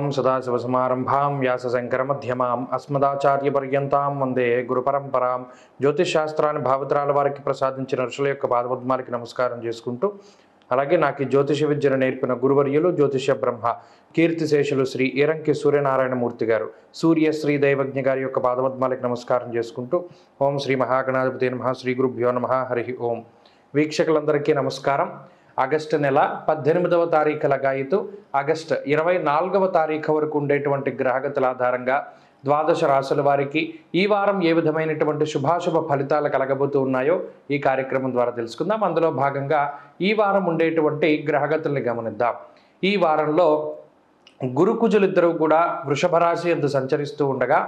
सदाशिवसमारंभां व्यासशंकरमध्यमाम् अस्मदाचार्यपर्यन्तां వందే గురుపరంపరాం. జ్యోతిషశాస్త్రాన్ని భావితరాల వారికి ప్రసాదించిన ఋషుల యొక్క పాదపద్మాలకి నమస్కారం చేసుకుంటూ, అలాగే నాకు ఈ జ్యోతిష విద్యను నేర్పిన గురువర్యులు జ్యోతిష బ్రహ్మ కీర్తిశేషులు శ్రీ ఈరంకి సూర్యనారాయణమూర్తి గారు, సూర్యశ్రీ దైవజ్ఞ గారి యొక్క పాదపద్మాలకి నమస్కారం చేసుకుంటూ, ఓం శ్రీ మహాగణాధిపతి నమః, శ్రీ గురుభ్యో నమః, హరి ఓం. వీక్షకులందరికీ నమస్కారం. ఆగస్టు నెల 18వ తారీఖు లగాయితూ ఆగస్టు 24వ తారీఖు వరకు ఉండేటువంటి గ్రహగతుల ఆధారంగా ద్వాదశ రాశుల వారికి ఈ వారం ఏ విధమైనటువంటి శుభాశుభ ఫలితాలు కలగబోతూ ఉన్నాయో ఈ కార్యక్రమం ద్వారా తెలుసుకుందాం. అందులో భాగంగా ఈ వారం ఉండేటువంటి గ్రహగతుల్ని గమనిద్దాం. ఈ వారంలో గురుకుజులిద్దరూ కూడా వృషభ రాశి యందు సంచరిస్తూ ఉండగా,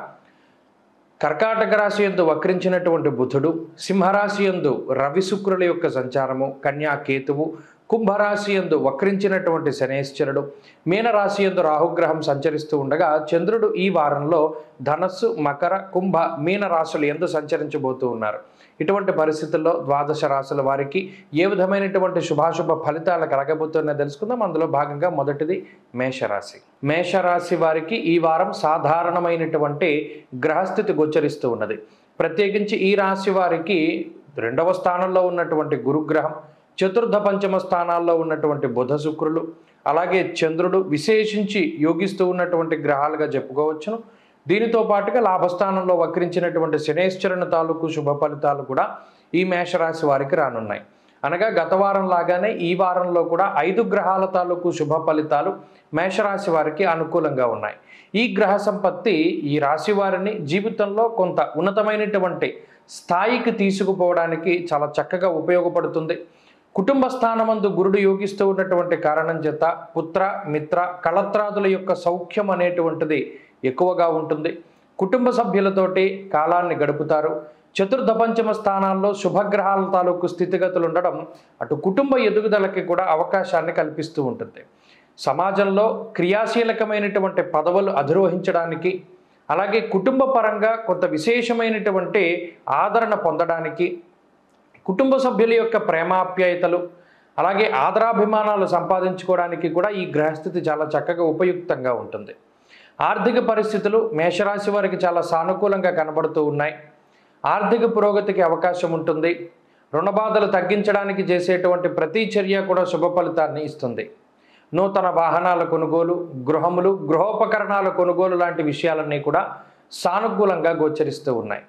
కర్కాటక రాశి యందు వక్రించినటువంటి బుధుడు, సింహరాశి యందు రవి శుక్రుల యొక్క సంచారము, కన్యా కేతువు, కుంభరాశి యందు వక్రించినటువంటి శనేశ్వరుడు, మీనరాశి యందు రాహుగ్రహం సంచరిస్తూ ఉండగా, చంద్రుడు ఈ వారంలో ధనస్సు, మకర, కుంభ, మీన రాశులు యందు సంచరించబోతూ ఉన్నారు. ఇటువంటి పరిస్థితుల్లో ద్వాదశ రాశుల వారికి ఏ విధమైనటువంటి శుభాశుభ ఫలితాలు కలగబోతున్నాయో తెలుసుకుందాం. అందులో భాగంగా మొదటిది మేషరాశి. మేషరాశి వారికి ఈ వారం సాధారణమైనటువంటి గ్రహస్థితి గోచరిస్తూ ఉన్నది. ప్రత్యేకించి ఈ రాశి వారికి 2వ స్థానంలో ఉన్నటువంటి గురుగ్రహం, చతుర్థ పంచమ స్థానాల్లో ఉన్నటువంటి బుధ శుక్రులు, అలాగే చంద్రుడు విశేషించి యోగిస్తూ ఉన్నటువంటి గ్రహాలుగా చెప్పుకోవచ్చును. దీనితో పాటుగా లాభస్థానంలో వక్రించినటువంటి శనేశ్వరుని తాలూకు శుభ ఫలితాలు కూడా ఈ మేషరాశి వారికి రానున్నాయి. అనగా గత వారం లాగానే ఈ వారంలో కూడా 5 గ్రహాల తాలూకు శుభ ఫలితాలు మేషరాశి వారికి అనుకూలంగా ఉన్నాయి. ఈ గ్రహ సంపత్తి ఈ రాశి వారిని జీవితంలో కొంత ఉన్నతమైనటువంటి స్థాయికి తీసుకుపోవడానికి చాలా చక్కగా ఉపయోగపడుతుంది. కుటుంబ స్థానమందు గురుడు యోగిస్తూ ఉన్నటువంటి కారణం చేత పుత్ర, మిత్ర, కళత్రాదుల యొక్క సౌఖ్యం అనేటువంటిది ఎక్కువగా ఉంటుంది. కుటుంబ సభ్యులతోటి కాలాన్ని గడుపుతారు. చతుర్థ పంచమ స్థానాల్లో శుభగ్రహాల తాలూకు స్థితిగతులు ఉండడం అటు కుటుంబ ఎదుగుదలకి కూడా అవకాశాన్ని కల్పిస్తూ ఉంటుంది. సమాజంలో క్రియాశీలకమైనటువంటి పదవులు అధిరోహించడానికి, అలాగే కుటుంబ పరంగా కొంత విశేషమైనటువంటి ఆదరణ పొందడానికి, కుటుంబ సభ్యుల యొక్క ప్రేమాప్యాయతలు, అలాగే ఆదరాభిమానాలు సంపాదించుకోవడానికి కూడా ఈ గ్రహస్థితి చాలా చక్కగా ఉపయుక్తంగా ఉంటుంది. ఆర్థిక పరిస్థితులు మేషరాశి వారికి చాలా సానుకూలంగా కనబడుతూ ఉన్నాయి. ఆర్థిక పురోగతికి అవకాశం ఉంటుంది. రుణబాధలు తగ్గించడానికి చేసేటువంటి ప్రతి చర్య కూడా శుభ ఫలితాన్ని ఇస్తుంది. నూతన వాహనాల కొనుగోలు, గృహములు, గృహోపకరణాల కొనుగోలు లాంటి విషయాలన్నీ కూడా సానుకూలంగా గోచరిస్తూ ఉన్నాయి.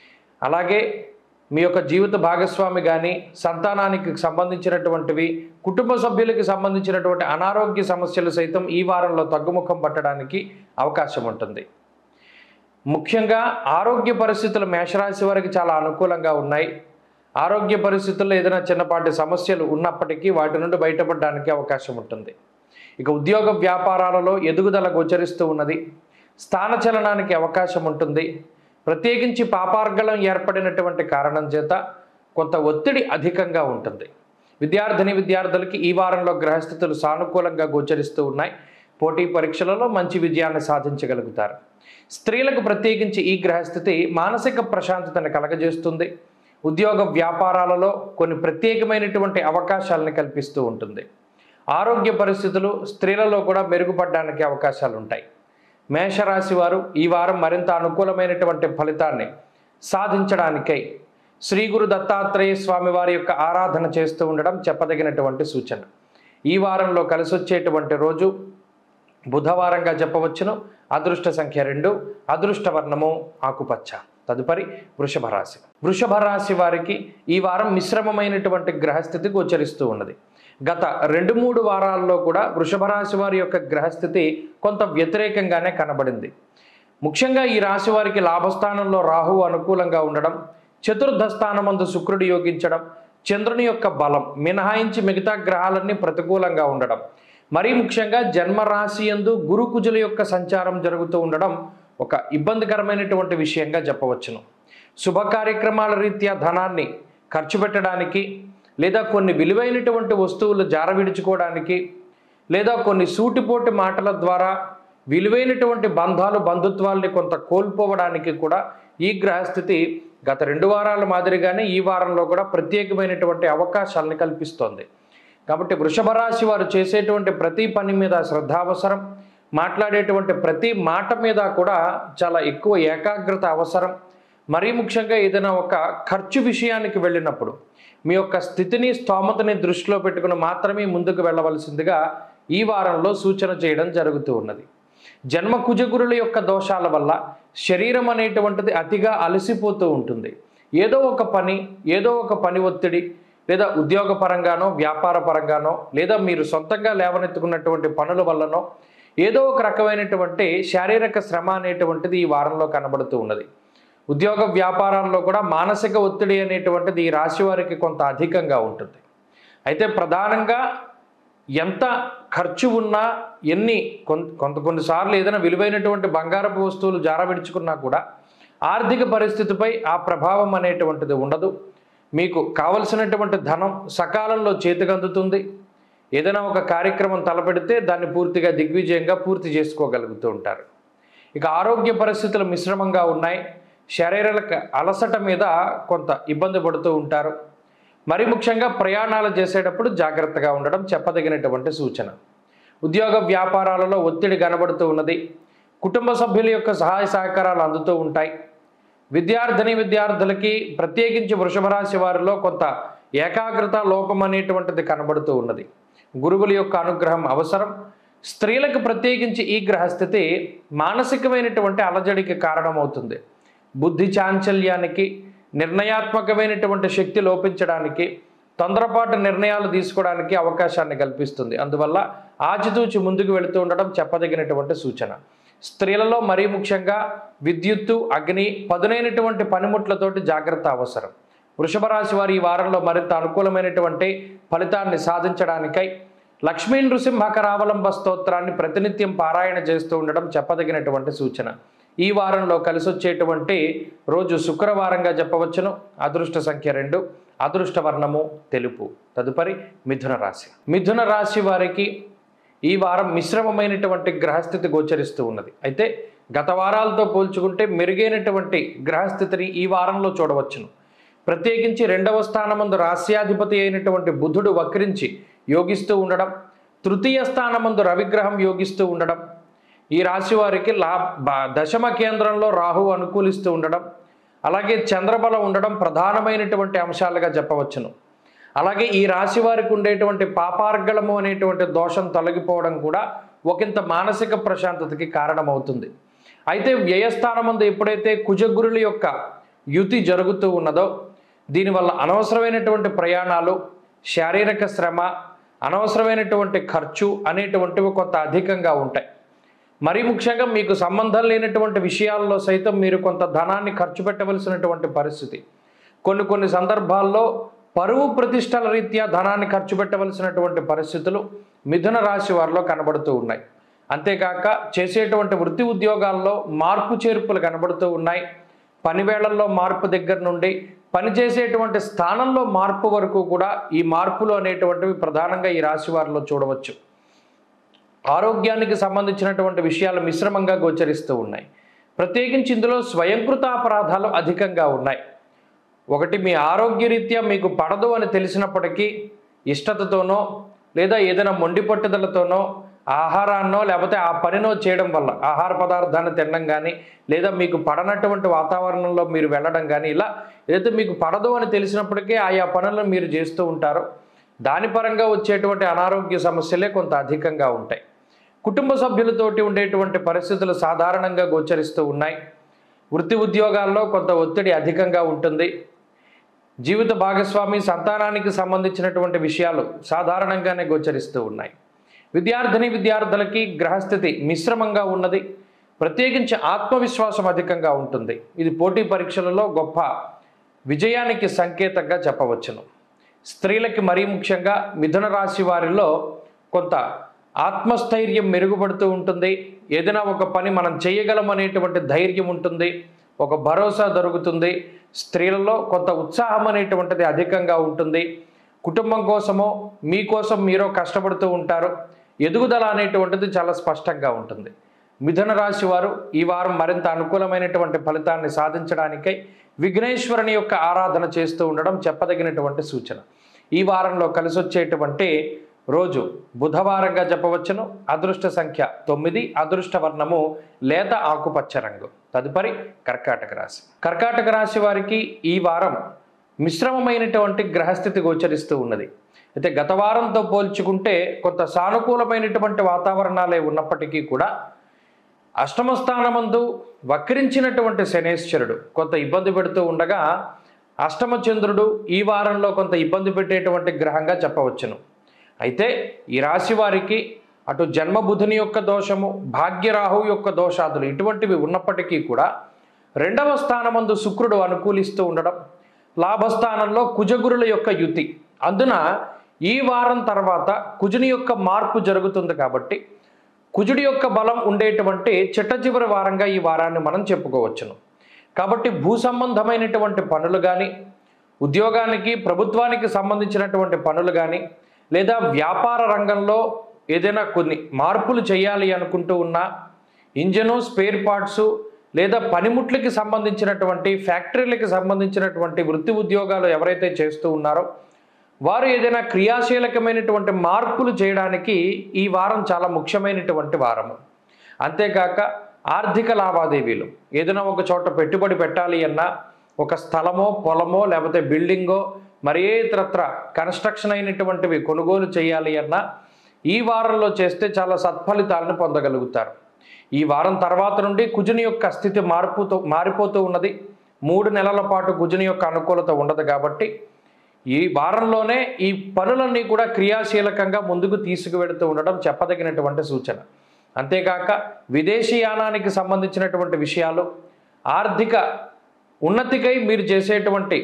అలాగే మీ యొక్క జీవిత భాగస్వామి కానీ, సంతానానికి సంబంధించినటువంటివి, కుటుంబ సభ్యులకి సంబంధించినటువంటి అనారోగ్య సమస్యలు సైతం ఈ వారంలో తగ్గుముఖం పట్టడానికి అవకాశం ఉంటుంది. ముఖ్యంగా ఆరోగ్య పరిస్థితులు మేషరాశి వారికి చాలా అనుకూలంగా ఉన్నాయి. ఆరోగ్య పరిస్థితుల్లో ఏదైనా చిన్నపాటి సమస్యలు ఉన్నప్పటికీ వాటి నుండి బయటపడడానికి అవకాశం ఉంటుంది. ఇక ఉద్యోగ వ్యాపారాలలో ఎదుగుదల గోచరిస్తూ ఉన్నది. స్థానచలనానికి అవకాశం ఉంటుంది. ప్రత్యేకించి పాపార్గళం ఏర్పడినటువంటి కారణం చేత కొంత ఒత్తిడి అధికంగా ఉంటుంది. విద్యార్థులకి ఈ వారంలో గ్రహస్థితులు సానుకూలంగా గోచరిస్తూ ఉన్నాయి. పోటీ పరీక్షలలో మంచి విజయాన్ని సాధించగలుగుతారు. స్త్రీలకు ప్రత్యేకించి ఈ గ్రహస్థితి మానసిక ప్రశాంతతను కలగజేస్తుంది. ఉద్యోగ వ్యాపారాలలో కొన్ని ప్రత్యేకమైనటువంటి అవకాశాలను కల్పిస్తూ ఉంటుంది. ఆరోగ్య పరిస్థితులు స్త్రీలలో కూడా మెరుగుపడడానికి అవకాశాలు ఉంటాయి. మేషరాశి వారు ఈ వారం మరింత అనుకూలమైనటువంటి ఫలితాన్ని సాధించడానికై శ్రీ గురు దత్తాత్రేయ స్వామి వారి యొక్క ఆరాధన చేస్తూ ఉండడం చెప్పదగినటువంటి సూచన. ఈ వారంలో కలిసి వచ్చేటువంటి రోజు బుధవారంగా చెప్పవచ్చును. అదృష్ట సంఖ్య 2, అదృష్ట వర్ణము ఆకుపచ్చ. తదుపరి వృషభ రాశి. వృషభ రాశి వారికి ఈ వారం మిశ్రమమైనటువంటి గ్రహస్థితి గోచరిస్తూ ఉన్నది. గత 2-3 వారాల్లో కూడా వృషభ రాశి వారి యొక్క గ్రహస్థితి కొంత వ్యతిరేకంగానే కనబడింది. ముఖ్యంగా ఈ రాశి వారికి లాభస్థానంలో రాహువు అనుకూలంగా ఉండడం, చతుర్థ స్థానమందు శుక్రుడు యోగించడం, చంద్రుని యొక్క బలం మినహాయించి మిగతా గ్రహాలన్నీ ప్రతికూలంగా ఉండడం, మరీ ముఖ్యంగా జన్మరాశి యందు గురుకుజుల యొక్క సంచారం జరుగుతూ ఉండడం ఒక ఇబ్బందికరమైనటువంటి విషయంగా చెప్పవచ్చును. శుభ కార్యక్రమాల రీత్యా ధనాన్ని ఖర్చు పెట్టడానికి, లేదా కొన్ని విలువైనటువంటి వస్తువులు జారవిడుచుకోవడానికి, లేదా కొన్ని సూటిపోటి మాటల ద్వారా విలువైనటువంటి బంధుత్వాల్ని కొంత కోల్పోవడానికి కూడా ఈ గ్రహస్థితి గత 2 వారాల మాదిరిగానే ఈ వారంలో కూడా ప్రత్యేకమైనటువంటి అవకాశాలను కల్పిస్తోంది. కాబట్టి వృషభ రాశి వారు చేసేటువంటి ప్రతి పని మీద శ్రద్ధ అవసరం. మాట్లాడేటువంటి ప్రతి మాట మీద కూడా చాలా ఎక్కువ ఏకాగ్రత అవసరం. మరీ ముఖ్యంగా ఏదైనా ఒక ఖర్చు విషయానికి వెళ్ళినప్పుడు మీ యొక్క స్థితిని స్తోమతని దృష్టిలో పెట్టుకుని మాత్రమే ముందుకు వెళ్ళవలసిందిగా ఈ వారంలో సూచన చేయడం జరుగుతూ ఉన్నది. జన్మ కుజగురుల యొక్క దోషాల వల్ల శరీరం అనేటువంటిది అతిగా అలసిపోతూ ఉంటుంది. ఏదో ఒక పని ఒత్తిడి, లేదా ఉద్యోగ పరంగానో వ్యాపార పరంగానో, లేదా మీరు సొంతంగా లేవనెత్తుకున్నటువంటి పనుల వల్లనో ఏదో ఒక రకమైనటువంటి శారీరక శ్రమ అనేటువంటిది ఈ వారంలో కనబడుతూ ఉన్నది. ఉద్యోగ వ్యాపారాల్లో కూడా మానసిక ఒత్తిడి అనేటువంటిది ఈ రాశి వారికి కొంత అధికంగా ఉంటుంది. అయితే ప్రధానంగా ఎంత ఖర్చు ఉన్నా, కొన్నిసార్లు ఏదైనా విలువైనటువంటి బంగారపు వస్తువులు జారవిడుచుకున్నా కూడా ఆర్థిక పరిస్థితిపై ఆ ప్రభావం అనేటువంటిది ఉండదు. మీకు కావలసినటువంటి ధనం సకాలంలో చేతికి అందుతుంది. ఏదైనా ఒక కార్యక్రమం తలపెడితే దాన్ని పూర్తిగా దిగ్విజయంగా పూర్తి చేసుకోగలుగుతూ ఉంటారు. ఇక ఆరోగ్య పరిస్థితులు మిశ్రమంగా ఉన్నాయి. శారీరక అలసట మీద కొంత ఇబ్బంది పడుతూ ఉంటారు. మరి ముఖ్యంగా ప్రయాణాలు చేసేటప్పుడు జాగ్రత్తగా ఉండడం చెప్పదగినటువంటి సూచన. ఉద్యోగ వ్యాపారాలలో ఒత్తిడి కనబడుతూ ఉన్నది. కుటుంబ సభ్యుల యొక్క సహాయ సహకారాలు అందుతూ ఉంటాయి. విద్యార్థులకి ప్రత్యేకించి వృషభ రాశి వారిలో కొంత ఏకాగ్రత లోపం అనేటువంటిది కనబడుతూ ఉన్నది. గురువుల యొక్క అనుగ్రహం అవసరం. స్త్రీలకు ప్రత్యేకించి ఈ గ్రహస్థితి మానసికమైనటువంటి అలజడికి కారణమవుతుంది. బుద్ధి చాంచల్యానికి, నిర్ణయాత్మకమైనటువంటి శక్తి లోపించడానికి, తొందరపాటు నిర్ణయాలు తీసుకోవడానికి అవకాశాన్ని కల్పిస్తుంది. అందువల్ల ఆచితూచి ముందుకు వెళుతూ ఉండడం చెప్పదగినటువంటి సూచన. స్త్రీలలో మరీ ముఖ్యంగా విద్యుత్తు, అగ్ని, పదునైనటువంటి పనిముట్లతోటి జాగ్రత్త అవసరం. వృషభ రాశి వారి ఈ వారంలో మరింత అనుకూలమైనటువంటి ఫలితాన్ని సాధించడానికై లక్ష్మీ నృసింహకరావలంబ స్తోత్రాన్ని ప్రతినిత్యం పారాయణ చేస్తూ ఉండడం చెప్పదగినటువంటి సూచన. ఈ వారంలో కలిసొచ్చేటువంటి రోజు శుక్రవారంగా చెప్పవచ్చును. అదృష్ట సంఖ్య 2, అదృష్ట వర్ణము తెలుపు. తదుపరి మిథున రాశి. మిథున రాశి వారికి ఈ వారం మిశ్రమమైనటువంటి గ్రహస్థితి గోచరిస్తూ ఉన్నది. అయితే గత వారాలతో పోల్చుకుంటే మెరుగైనటువంటి గ్రహస్థితిని ఈ వారంలో చూడవచ్చును. ప్రత్యేకించి 2వ స్థానమందు రాస్యాధిపతి అయినటువంటి బుధుడు వక్రించి యోగిస్తూ ఉండడం, 3య స్థానమందు రవిగ్రహం యోగిస్తూ ఉండడం, ఈ రాశి వారికి దశమ కేంద్రంలో రాహు అనుకూలిస్తూ ఉండడం, అలాగే చంద్రబలం ఉండడం ప్రధానమైనటువంటి అంశాలుగా చెప్పవచ్చును. అలాగే ఈ రాశి వారికి ఉండేటువంటి పాపార్గళము అనేటువంటి దోషం తొలగిపోవడం కూడా ఒకంత మానసిక ప్రశాంతతకి కారణమవుతుంది. అయితే వ్యయస్థానమందు ఎప్పుడైతే కుజగురుల యొక్క యుతి జరుగుతూ ఉన్నదో దీనివల్ల అనవసరమైనటువంటి ప్రయాణాలు, శారీరక శ్రమ, అనవసరమైనటువంటి ఖర్చు అనేటువంటివి కొంత అధికంగా ఉంటాయి. మరీ ముఖ్యంగా మీకు సంబంధం లేనటువంటి విషయాల్లో సైతం మీరు కొంత ధనాన్ని ఖర్చు పెట్టవలసినటువంటి పరిస్థితి. కొన్ని సందర్భాల్లో పరువు ప్రతిష్టల రీత్యా ధనాన్ని ఖర్చు పెట్టవలసినటువంటి పరిస్థితులు మిథున రాశి వారిలో కనబడుతూ ఉన్నాయి. అంతేకాక చేసేటువంటి వృత్తి ఉద్యోగాల్లో మార్పు చేర్పులు కనబడుతూ ఉన్నాయి. పనివేళల్లో మార్పు దగ్గర నుండి పనిచేసేటువంటి స్థానంలో మార్పు వరకు కూడా ఈ మార్పులు అనేటువంటివి ప్రధానంగా ఈ రాశి వారిలో చూడవచ్చు. ఆరోగ్యానికి సంబంధించినటువంటి విషయాలు మిశ్రమంగా గోచరిస్తూ ఉన్నాయి. ప్రత్యేకించి ఇందులో స్వయంకృత అపరాధాలు అధికంగా ఉన్నాయి. ఒకటి, మీ ఆరోగ్యరీత్యా మీకు పడదు అని తెలిసినప్పటికీ ఇష్టతతోనో లేదా ఏదైనా మొండి పట్టుదలతోనో ఆహారాన్నో లేకపోతే ఆ పనినో చేయడం వల్ల ఆహార పదార్థాన్ని తినడం కానీ లేదా మీకు పడనటువంటి వాతావరణంలో మీరు వెళ్ళడం కానీ ఇలా ఏదైతే మీకు పడదు అని తెలిసినప్పటికీ ఆయా పనులను మీరు చేస్తూ ఉంటారో దాని పరంగా వచ్చేటువంటి అనారోగ్య సమస్యలే కొంత అధికంగా ఉంటాయి. కుటుంబ సభ్యులతోటి ఉండేటువంటి పరిస్థితులు సాధారణంగా గోచరిస్తూ ఉన్నాయి. వృత్తి ఉద్యోగాల్లో కొంత ఒత్తిడి అధికంగా ఉంటుంది. జీవిత భాగస్వామి, సంతానానికి సంబంధించినటువంటి విషయాలు సాధారణంగానే గోచరిస్తూ ఉన్నాయి. విద్యార్థులకి గ్రహస్థితి మిశ్రమంగా ఉన్నది. ప్రత్యేకించి ఆత్మవిశ్వాసం అధికంగా ఉంటుంది. ఇది పోటీ పరీక్షలలో గొప్ప విజయానికి సంకేతంగా చెప్పవచ్చును. స్త్రీలకి మరీ ముఖ్యంగా మిథున రాశి వారిలో కొంత ఆత్మస్థైర్యం మెరుగుపడుతూ ఉంటుంది. ఏదైనా ఒక పని మనం చేయగలం అనేటువంటి ధైర్యం ఉంటుంది, ఒక భరోసా దొరుకుతుంది. స్త్రీలలో కొంత ఉత్సాహం అనేటువంటిది అధికంగా ఉంటుంది. కుటుంబం కోసమో మీకోసం మీరో కష్టపడుతూ ఉంటారు. ఎదుగుదల అనేటువంటిది చాలా స్పష్టంగా ఉంటుంది. మిథున రాశి వారు ఈ వారం మరింత అనుకూలమైనటువంటి ఫలితాన్ని సాధించడానికై విఘ్నేశ్వరుని యొక్క ఆరాధన చేస్తూ ఉండడం చెప్పదగినటువంటి సూచన. ఈ వారంలో కలిసొచ్చేటువంటి రోజు బుధవారంగా చెప్పవచ్చును. అదృష్ట సంఖ్య 9, అదృష్ట వర్ణము లేత ఆకుపచ్చ రంగు. తదుపరి కర్కాటక రాశి. కర్కాటక రాశి వారికి ఈ వారం మిశ్రమమైనటువంటి గ్రహస్థితి గోచరిస్తూ ఉన్నది. అయితే గత వారంతో పోల్చుకుంటే కొంత సానుకూలమైనటువంటి వాతావరణాలే ఉన్నప్పటికీ కూడా అష్టమ స్థానమందు వక్రించినటువంటి శనేశ్వరుడు కొంత ఇబ్బంది పెడుతూ ఉండగా, అష్టమ చంద్రుడు ఈ వారంలో కొంత ఇబ్బంది పెట్టేటువంటి గ్రహంగా చెప్పవచ్చును. అయితే ఈ రాశి వారికి అటు జన్మబుధుని యొక్క దోషము, భాగ్యరాహు యొక్క దోషాదులు ఇటువంటివి ఉన్నప్పటికీ కూడా రెండవ స్థానమందు శుక్రుడు అనుకూలిస్తూ ఉండడం, లాభస్థానంలో కుజగురుల యొక్క యుతి, అందున ఈ వారం తర్వాత కుజుని యొక్క మార్పు జరుగుతుంది. కాబట్టి కుజుడి యొక్క బలం ఉండేటువంటి చిట్ట చివరి వారంగా ఈ వారాన్ని మనం చెప్పుకోవచ్చును. కాబట్టి భూ సంబంధమైనటువంటి పనులు కానీ, ఉద్యోగానికి ప్రభుత్వానికి సంబంధించినటువంటి పనులు కానీ, లేదా వ్యాపార రంగంలో ఏదైనా కొన్ని మార్పులు చేయాలి అనుకుంటూ ఉన్నా, ఇంజను స్పేర్ పార్ట్సు లేదా పనిముట్లకి సంబంధించినటువంటి ఫ్యాక్టరీలకు సంబంధించినటువంటి వృత్తి ఉద్యోగాలు ఎవరైతే చేస్తూ ఉన్నారో వారు ఏదైనా క్రియాశీలకమైనటువంటి మార్పులు చేయడానికి ఈ వారం చాలా ముఖ్యమైనటువంటి వారము. అంతేకాక ఆర్థిక లావాదేవీలు, ఏదైనా ఒక చోట పెట్టుబడి పెట్టాలి అన్నా, ఒక స్థలమో పొలమో లేకపోతే బిల్డింగో మరి ఏ ఇతరత్ర కన్స్ట్రక్షన్ అయినటువంటివి కొనుగోలు చేయాలి అన్నా ఈ వారంలో చేస్తే చాలా సత్ఫలితాలను పొందగలుగుతారు. ఈ వారం తర్వాత నుండి కుజుని యొక్క స్థితి మారిపోతూ ఉన్నది. 3 నెలల పాటు కుజుని యొక్క అనుకూలత ఉండదు. కాబట్టి ఈ వారంలోనే ఈ పనులన్నీ కూడా క్రియాశీలకంగా ముందుకు తీసుకువెడుతూ ఉండడం చెప్పదగినటువంటి సూచన. అంతేకాక విదేశీయానానికి సంబంధించినటువంటి విషయాలు, ఆర్థిక ఉన్నతికై మీరు చేసేటువంటి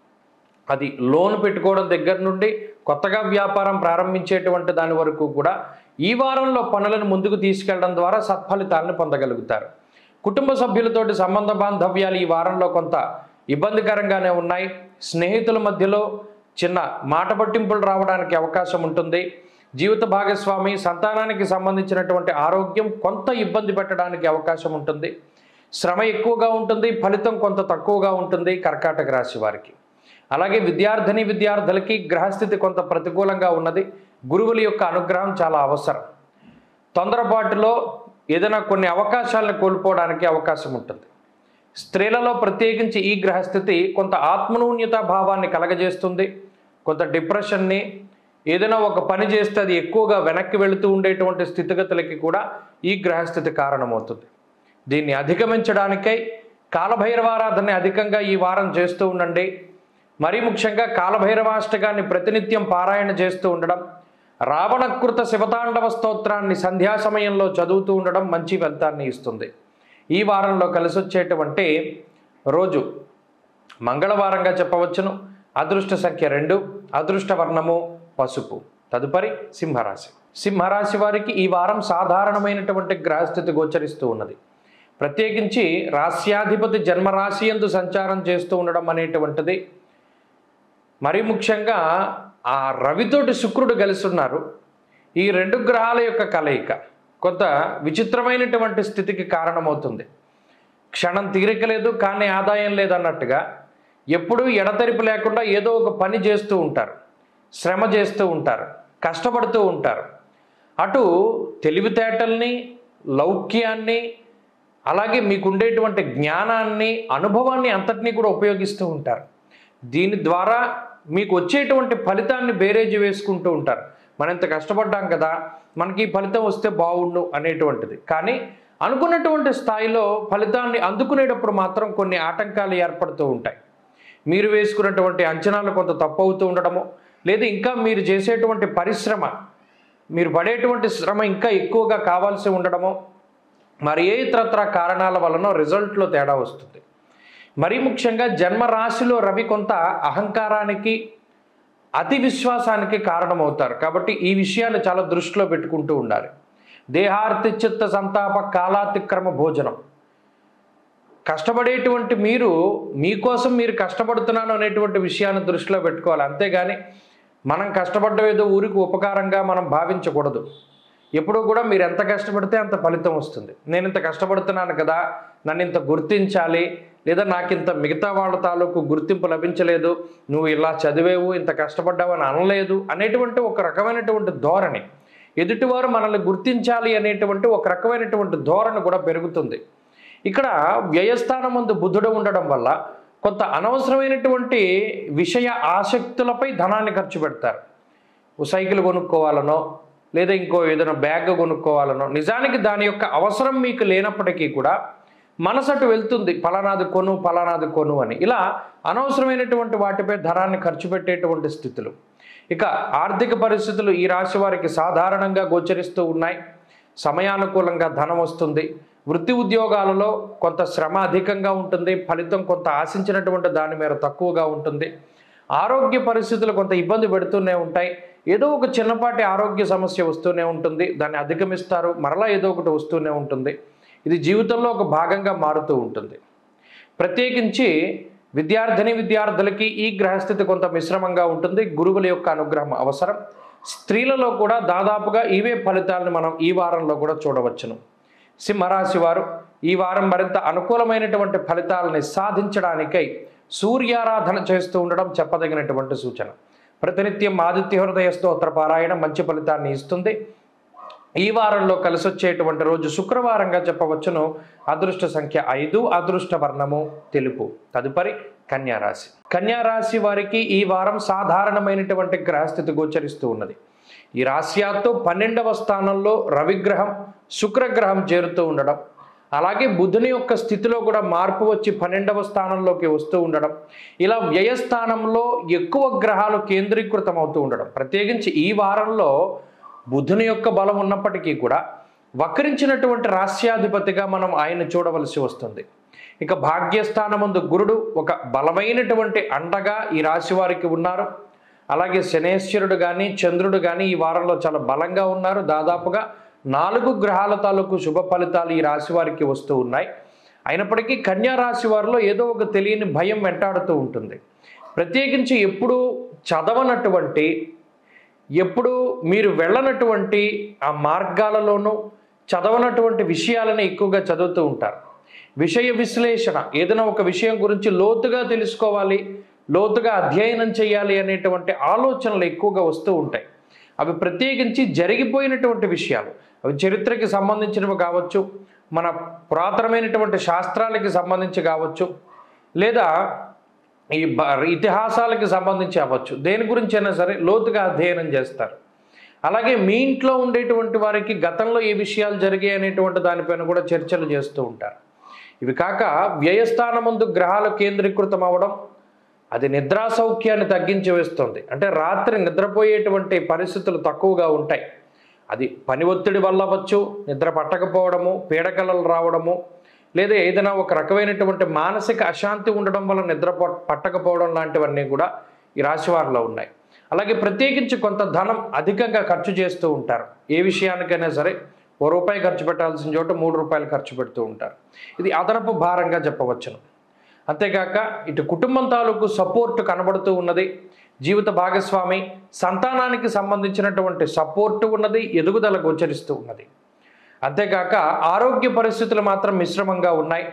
అది లోన్ పెట్టుకోవడం దగ్గర నుండి కొత్తగా వ్యాపారం ప్రారంభించేటువంటి దాని వరకు కూడా ఈ వారంలో పనులను ముందుకు తీసుకెళ్లడం ద్వారా సత్ఫలితాలను పొందగలుగుతారు. కుటుంబ సభ్యులతోటి సంబంధ బాంధవ్యాలు ఈ వారంలో కొంత ఇబ్బందికరంగానే ఉన్నాయి. స్నేహితుల మధ్యలో చిన్న మాట పట్టింపులు రావడానికి అవకాశం ఉంటుంది. జీవిత భాగస్వామి, సంతానానికి సంబంధించినటువంటి ఆరోగ్యం కొంత ఇబ్బంది పెట్టడానికి అవకాశం ఉంటుంది. శ్రమ ఎక్కువగా ఉంటుంది, ఫలితం కొంత తక్కువగా ఉంటుంది కర్కాటక రాశి వారికి. అలాగే విద్యార్థులకి గ్రహస్థితి కొంత ప్రతికూలంగా ఉన్నది. గురువుల యొక్క అనుగ్రహం చాలా అవసరం. తొందరపాటులో ఏదైనా కొన్ని అవకాశాలను కోల్పోవడానికి అవకాశం ఉంటుంది. స్త్రీలలో ప్రత్యేకించి ఈ గ్రహస్థితి కొంత ఆత్మన్యూన్యతా భావాన్ని కలగజేస్తుంది. కొంత డిప్రెషన్ని, ఏదైనా ఒక పని చేస్తే అది ఎక్కువగా వెనక్కి వెళుతూ ఉండేటువంటి స్థితిగతులకి కూడా ఈ గ్రహస్థితి కారణమవుతుంది. దీన్ని అధిగమించడానికై కాలభైరవారాధనని అధికంగా ఈ వారం చేస్తూ ఉండండి. మరీ ముఖ్యంగా కాలభైరవాష్టకాన్ని ప్రతినిత్యం పారాయణ చేస్తూ ఉండడం, రావణకృత శివతాండవ స్తోత్రాన్ని సంధ్యా సమయంలో చదువుతూ ఉండడం మంచి ఫలితాన్ని ఇస్తుంది. ఈ వారంలో కలిసి వచ్చేటువంటి రోజు మంగళవారంగా చెప్పవచ్చును. అదృష్ట సంఖ్య 2, అదృష్ట వర్ణము పసుపు. తదుపరి సింహరాశి. సింహరాశి వారికి ఈ వారం సాధారణమైనటువంటి గ్రహస్థితి గోచరిస్తూ ఉన్నది. ప్రత్యేకించి రాశ్యాధిపతి జన్మరాశి యందు సంచారం చేస్తూ ఉండడం అనేటువంటిది, మరీ ముఖ్యంగా ఆ రవితోటి శుక్రుడు కలిసి ఉన్నారు. ఈ 2 గ్రహాల యొక్క కలయిక కొంత విచిత్రమైనటువంటి స్థితికి కారణమవుతుంది. క్షణం తీరిక లేదు, కానీ ఆదాయం లేదన్నట్టుగా ఎప్పుడూ ఎడతెరిపి లేకుండా ఏదో ఒక పని చేస్తూ ఉంటారు, శ్రమ చేస్తూ ఉంటారు, కష్టపడుతూ ఉంటారు. అటు తెలివితేటల్ని, లౌక్యాన్ని, అలాగే మీకుండేటువంటి జ్ఞానాన్ని, అనుభవాన్ని అంతటినీ కూడా ఉపయోగిస్తూ ఉంటారు. దీని ద్వారా మీకు వచ్చేటువంటి ఫలితాన్ని బేరేజ్ వేసుకుంటూ ఉంటారు. మనం ఇంత కష్టపడ్డాం కదా, మనకి ఈ ఫలితం వస్తే బాగుండు అనేటువంటిది. కానీ అనుకున్నటువంటి స్థాయిలో ఫలితాన్ని అందుకునేటప్పుడు మాత్రం కొన్ని ఆటంకాలు ఏర్పడుతూ ఉంటాయి. మీరు వేసుకున్నటువంటి అంచనాలు కొంత తప్పు అవుతూ ఉండడము, లేదా ఇంకా మీరు చేసేటువంటి పరిశ్రమ, మీరు పడేటువంటి శ్రమ ఇంకా ఎక్కువగా కావాల్సి ఉండడము, మరి ఏ ఇతరత్ర కారణాల వలన రిజల్ట్లో తేడా వస్తుంది. మరీ ముఖ్యంగా జన్మరాశిలో రవి కొంత అహంకారానికి, అతి విశ్వాసానికి కారణమవుతారు. కాబట్టి ఈ విషయాన్ని చాలా దృష్టిలో పెట్టుకుంటూ ఉండాలి. దేహార్తి చిత్త సంతాప కాలాతిక్రమ భోజనం. కష్టపడేటువంటి మీరు మీకోసం మీరు కష్టపడుతున్నాను అనేటువంటి విషయాన్ని దృష్టిలో పెట్టుకోవాలి. అంతేగాని మనం కష్టపడ్డం ఏదో ఊరికి ఉపకారంగా మనం భావించకూడదు. ఎప్పుడూ కూడా మీరు ఎంత కష్టపడితే అంత ఫలితం వస్తుంది. నేను ఇంత కష్టపడుతున్నాను కదా, నన్ను ఇంత గుర్తించాలి, లేదా నాకు ఇంత మిగతా వాళ్ళ తాలూకు గుర్తింపు లభించలేదు, నువ్వు ఇలా చదివేవు, ఇంత కష్టపడ్డావని అనలేదు అనేటువంటి ఒక రకమైనటువంటి ధోరణి, ఎదుటివారు మనల్ని గుర్తించాలి అనేటువంటి ఒక రకమైనటువంటి ధోరణి కూడా పెరుగుతుంది. ఇక్కడ వ్యయస్థానం ముందు బుధుడు ఉండడం వల్ల కొంత అనవసరమైనటువంటి విషయ ఆసక్తులపై ధనాన్ని ఖర్చు పెడతారు. సైకిల్ కొనుక్కోవాలనో లేదా ఇంకో ఏదైనా బ్యాగ్ కొనుక్కోవాలనో, నిజానికి దాని యొక్క అవసరం మీకు లేనప్పటికీ కూడా మనసటు వెళ్తుంది, ఫలానాది కొను అని. ఇలా అనవసరమైనటువంటి వాటిపై ధనాన్ని ఖర్చు పెట్టేటువంటి స్థితులు. ఇక ఆర్థిక పరిస్థితులు ఈ రాశి వారికి సాధారణంగా గోచరిస్తూ ఉన్నాయి. సమయానుకూలంగా ధనం వస్తుంది. వృత్తి ఉద్యోగాలలో కొంత శ్రమ అధికంగా ఉంటుంది, ఫలితం కొంత ఆశించినటువంటి దాని మేర తక్కువగా ఉంటుంది. ఆరోగ్య పరిస్థితులు కొంత ఇబ్బంది పెడుతూనే ఉంటాయి. ఏదో ఒక చిన్నపాటి ఆరోగ్య సమస్య వస్తూనే ఉంటుంది, దాన్ని అధిగమిస్తారు, మరలా ఏదో ఒకటి వస్తూనే ఉంటుంది. ఇది జీవితంలో ఒక భాగంగా మారుతూ ఉంటుంది. ప్రత్యేకించి విద్యార్థులకి ఈ గ్రహస్థితి కొంత మిశ్రమంగా ఉంటుంది. గురువుల యొక్క అనుగ్రహం అవసరం. స్త్రీలలో కూడా దాదాపుగా ఇవే ఫలితాలను మనం ఈ వారంలో కూడా చూడవచ్చును. సింహరాశి వారు ఈ వారం మరింత అనుకూలమైనటువంటి ఫలితాలని సాధించడానికై సూర్యారాధన చేస్తూ ఉండడం చెప్పదగినటువంటి సూచన. ప్రతినిత్యం ఆదిత్య హృదయ స్తోత్ర పారాయణం మంచి ఫలితాన్ని ఇస్తుంది. ఈ వారంలో కలిసి వచ్చేటువంటి రోజు శుక్రవారంగా చెప్పవచ్చును. అదృష్ట సంఖ్య 5, అదృష్ట వర్ణము తెలుపు. తదుపరి కన్యారాశి. కన్యారాశి వారికి ఈ వారం సాధారణమైనటువంటి గ్రహస్థితి గోచరిస్తూ ఉన్నది. ఈ రాశ్యాతో 12వ స్థానంలో రవిగ్రహం, శుక్రగ్రహం చేరుతూ ఉండడం, అలాగే బుధుని యొక్క స్థితిలో కూడా మార్పు వచ్చి 12వ స్థానంలోకి వస్తూ ఉండడం, ఇలా వ్యయస్థానంలో ఎక్కువ గ్రహాలు కేంద్రీకృతం అవుతూ ఉండడం. ప్రత్యేకించి ఈ వారంలో బుధుని యొక్క బలం ఉన్నప్పటికీ కూడా వక్రించినటువంటి రాశ్యాధిపతిగా మనం ఆయన చూడవలసి వస్తుంది. ఇక భాగ్యస్థానమందు గురుడు ఒక బలమైనటువంటి అండగా ఈ రాశి వారికి ఉన్నారు. అలాగే శనేశ్వరుడు కానీ చంద్రుడు కానీ ఈ వారంలో చాలా బలంగా ఉన్నారు. దాదాపుగా 4 గ్రహాల తాలూకు శుభ ఫలితాలు ఈ రాశి వారికి వస్తూ ఉన్నాయి. అయినప్పటికీ కన్యా రాశి వారిలో ఏదో ఒక తెలియని భయం వెంటాడుతూ ఉంటుంది. ప్రత్యేకించి ఎప్పుడు చదవనటువంటి, ఎప్పుడు మీరు వెళ్ళనటువంటి ఆ మార్గాలలోనూ చదవనటువంటి విషయాలను ఎక్కువగా చదువుతూ ఉంటారు. విషయ విశ్లేషణ, ఏదైనా ఒక విషయం గురించి లోతుగా తెలుసుకోవాలి, లోతుగా అధ్యయనం చేయాలి అనేటువంటి ఆలోచనలు ఎక్కువగా వస్తూ ఉంటాయి. అవి ప్రత్యేకించి జరిగిపోయినటువంటి విషయాలు, అవి చరిత్రకి సంబంధించినవి కావచ్చు, మన పురాతనమైనటువంటి శాస్త్రాలకి సంబంధించి కావచ్చు, లేదా ఈ ఇతిహాసాలకి సంబంధించి అవ్వచ్చు, దేని గురించి అయినా సరే లోతుగా అధ్యయనం చేస్తారు. అలాగే మీ ఇంట్లో ఉండేటువంటి వారికి గతంలో ఏ విషయాలు జరిగాయి అనేటువంటి దానిపైన కూడా చర్చలు చేస్తూ ఉంటారు. ఇవి కాక వ్యయస్థానమందు గ్రహాలు కేంద్రీకృతం అవ్వడం అది నిద్రా సౌఖ్యాన్ని తగ్గించి వేస్తుంది. అంటే రాత్రి నిద్రపోయేటువంటి పరిస్థితులు తక్కువగా ఉంటాయి. అది పని ఒత్తిడి వల్ల అవ్వచ్చు, నిద్ర పట్టకపోవడము, పీడకలలు రావడము, లేదా ఏదైనా ఒక రకమైనటువంటి మానసిక అశాంతి ఉండడం వల్ల నిద్ర పట్టకపోవడం లాంటివన్నీ కూడా ఈ రాశి వారిలో ఉన్నాయి. అలాగే ప్రత్యేకించి కొంత ధనం అధికంగా ఖర్చు చేస్తూ ఉంటారు. ఏ విషయానికైనా సరే ₹1 ఖర్చు పెట్టాల్సిన చోట ₹3 ఖర్చు పెడుతూ ఉంటారు. ఇది అదనపు భారంగా చెప్పవచ్చును. అంతేకాక ఇటు కుటుంబం తాలూకు సపోర్ట్ కనబడుతూ ఉన్నది. జీవిత భాగస్వామి, సంతానానికి సంబంధించినటువంటి సపోర్టు ఉన్నది, ఎదుగుదల గోచరిస్తూ ఉన్నది. అంతేకాక ఆరోగ్య పరిస్థితులు మాత్రం మిశ్రమంగా ఉన్నాయి.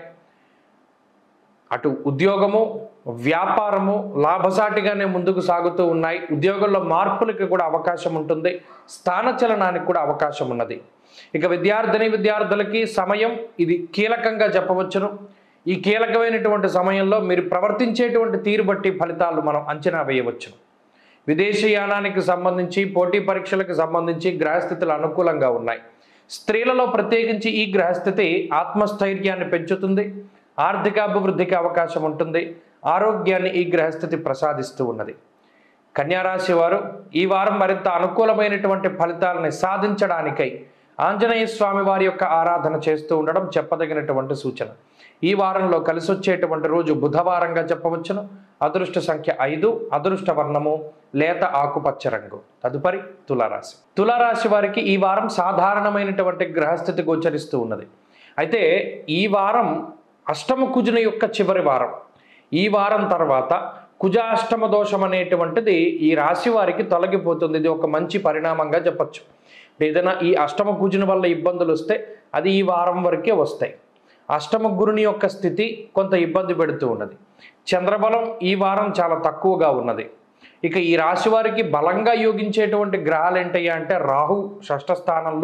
అటు ఉద్యోగము, వ్యాపారము లాభసాటిగానే ముందుకు సాగుతూ ఉన్నాయి. ఉద్యోగంలో మార్పులకి కూడా అవకాశం ఉంటుంది, స్థానచలనానికి కూడా అవకాశం ఉన్నది. ఇక విద్యార్థులకి సమయం ఇది కీలకంగా చెప్పవచ్చును. ఈ కీలకమైనటువంటి సమయంలో మీరు ప్రవర్తించేటువంటి తీరు బట్టి ఫలితాలు మనం అంచనా వేయవచ్చును. విదేశీయానానికి సంబంధించి, పోటీ పరీక్షలకు సంబంధించి గ్రహస్థితులు అనుకూలంగా ఉన్నాయి. స్త్రీలలో ప్రత్యేకించి ఈ గ్రహస్థితి ఆత్మస్థైర్యాన్ని పెంచుతుంది, ఆర్థిక అభివృద్ధికి అవకాశం ఉంటుంది, ఆరోగ్యాన్ని ఈ గ్రహస్థితి ప్రసాదిస్తూ ఉన్నది. కన్యారాశి వారు ఈ వారం మరింత అనుకూలమైనటువంటి ఫలితాలని సాధించడానికై ఆంజనేయ స్వామి వారి యొక్క ఆరాధన చేస్తూ ఉండడం చెప్పదగినటువంటి సూచన. ఈ వారంలో కలిసి వచ్చేటువంటి రోజు బుధవారంగా చెప్పవచ్చును. అదృష్ట సంఖ్య 5, అదృష్ట వర్ణము లేత ఆకుపచ్చ రంగు. తదుపరి తులారాశి. తులారాశి వారికి ఈ వారం సాధారణమైనటువంటి గ్రహస్థితి గోచరిస్తూ ఉన్నది. అయితే ఈ వారం అష్టమ కుజుని యొక్క చివరి వారం. ఈ వారం తర్వాత కుజాష్టమ దోషం అనేటువంటిది ఈ రాశి వారికి తొలగిపోతుంది. ఇది ఒక మంచి పరిణామంగా చెప్పచ్చు. ఏదైనా ఈ అష్టమ కుజుని వల్ల ఇబ్బందులు వస్తే అది ఈ వారం వరకే వస్తాయి. అష్టమ గురుని యొక్క స్థితి కొంత ఇబ్బంది పెడుతూ ఉన్నది. చంద్రబలం ఈ వారం చాలా తక్కువగా ఉన్నది. ఇక ఈ రాశి వారికి బలంగా యోగించేటువంటి గ్రహాలు ఏంటయ్యా అంటే రాహు షష్ఠ స్థానంలో,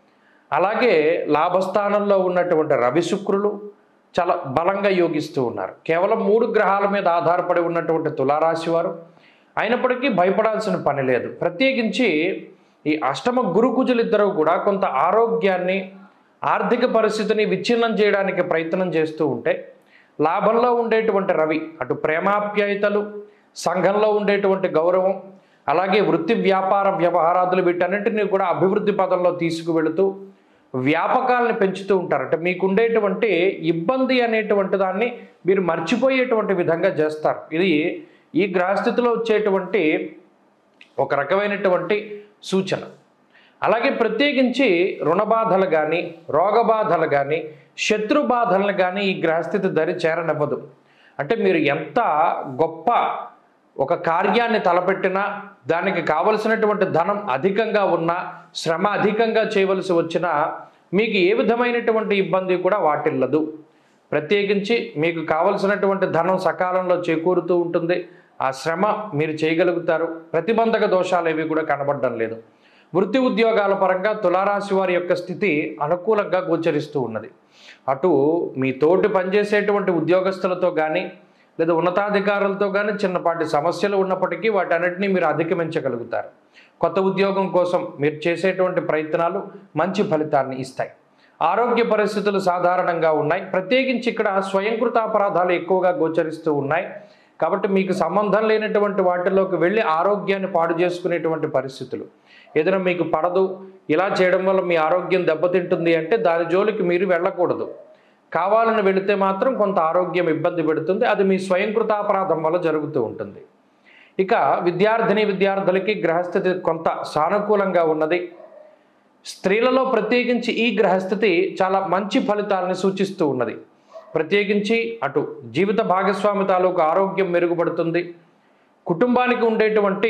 అలాగే లాభస్థానంలో ఉన్నటువంటి రవి శుక్రులు చాలా బలంగా యోగిస్తూ ఉన్నారు. కేవలం 3 గ్రహాల మీద ఆధారపడి ఉన్నటువంటి తులారాశి వారు అయినప్పటికీ భయపడాల్సిన పని లేదు. ప్రత్యేకించి ఈ అష్టమ గురుకుజులిద్దరూ కూడా కొంత ఆరోగ్యాన్ని, ఆర్థిక పరిస్థితిని విచ్ఛిన్నం చేయడానికి ప్రయత్నం చేస్తూ ఉంటే, లాభంలో ఉండేటువంటి రవి అటు ప్రేమాప్యాయతలు, సంఘంలో ఉండేటువంటి గౌరవం, అలాగే వృత్తి వ్యాపార వ్యవహారాదులు వీటన్నింటినీ కూడా అభివృద్ధి పదంలో తీసుకువెళుతూ వ్యాపకాలను పెంచుతూ ఉంటారు. అంటే మీకుండేటువంటి ఇబ్బంది అనేటువంటి దాన్ని మీరు మర్చిపోయేటువంటి విధంగా చేస్తారు. ఇది ఈ గ్రహస్థితిలో వచ్చేటువంటి ఒక రకమైనటువంటి సూచన. అలాగే ప్రత్యేకించి రుణబాధలు కానీ, రోగబాధలు కానీ, శత్రు బాధలను కానీ ఈ గ్రహస్థితి దరి చేరనివ్వదు. అంటే మీరు ఎంత గొప్ప ఒక కార్యాన్ని తలపెట్టినా, దానికి కావలసినటువంటి ధనం అధికంగా ఉన్నా, శ్రమ అధికంగా చేయవలసి వచ్చినా మీకు ఏ విధమైనటువంటి ఇబ్బంది కూడా వాటిల్లదు. ప్రత్యేకించి మీకు కావలసినటువంటి ధనం సకాలంలో చేకూరుతూ ఉంటుంది. ఆ శ్రమ మీరు చేయగలుగుతారు. ప్రతిబంధక దోషాలు ఏవి కూడా కనబడడం లేదు. వృత్తి ఉద్యోగాల పరంగా తులారాశి వారి యొక్క స్థితి అనుకూలంగా గోచరిస్తూ ఉన్నది. అటు మీ తోటి పనిచేసేటువంటి ఉద్యోగస్తులతో కానీ, లేదా ఉన్నతాధికారులతో కానీ చిన్నపాటి సమస్యలు ఉన్నప్పటికీ వాటన్నిటినీ మీరు అధిగమించగలుగుతారు. కొత్త ఉద్యోగం కోసం మీరు చేసేటువంటి ప్రయత్నాలు మంచి ఫలితాన్ని ఇస్తాయి. ఆరోగ్య పరిస్థితులు సాధారణంగా ఉన్నాయి. ప్రత్యేకించి ఇక్కడ స్వయంకృత అపరాధాలు ఎక్కువగా గోచరిస్తూ ఉన్నాయి. కాబట్టి మీకు సంబంధం లేనటువంటి వాటిలోకి వెళ్ళి ఆరోగ్యాన్ని పాడు చేసుకునేటువంటి పరిస్థితులు, ఏదైనా మీకు పడదు, ఇలా చేయడం వల్ల మీ ఆరోగ్యం దెబ్బతింటుంది అంటే దాని జోలికి మీరు వెళ్ళకూడదు. కావాలని వెళితే మాత్రం కొంత ఆరోగ్యం ఇబ్బంది పెడుతుంది. అది మీ స్వయంకృతాపరాధం వల్ల జరుగుతూ ఉంటుంది. ఇక విద్యార్థులకి గ్రహస్థితి కొంత సానుకూలంగా ఉన్నది. స్త్రీలలో ప్రత్యేకించి ఈ గ్రహస్థితి చాలా మంచి ఫలితాలని సూచిస్తూ ఉన్నది. ప్రత్యేకించి అటు జీవిత భాగస్వామి తాలూకు ఆరోగ్యం మెరుగుపడుతుంది, కుటుంబానికి ఉండేటువంటి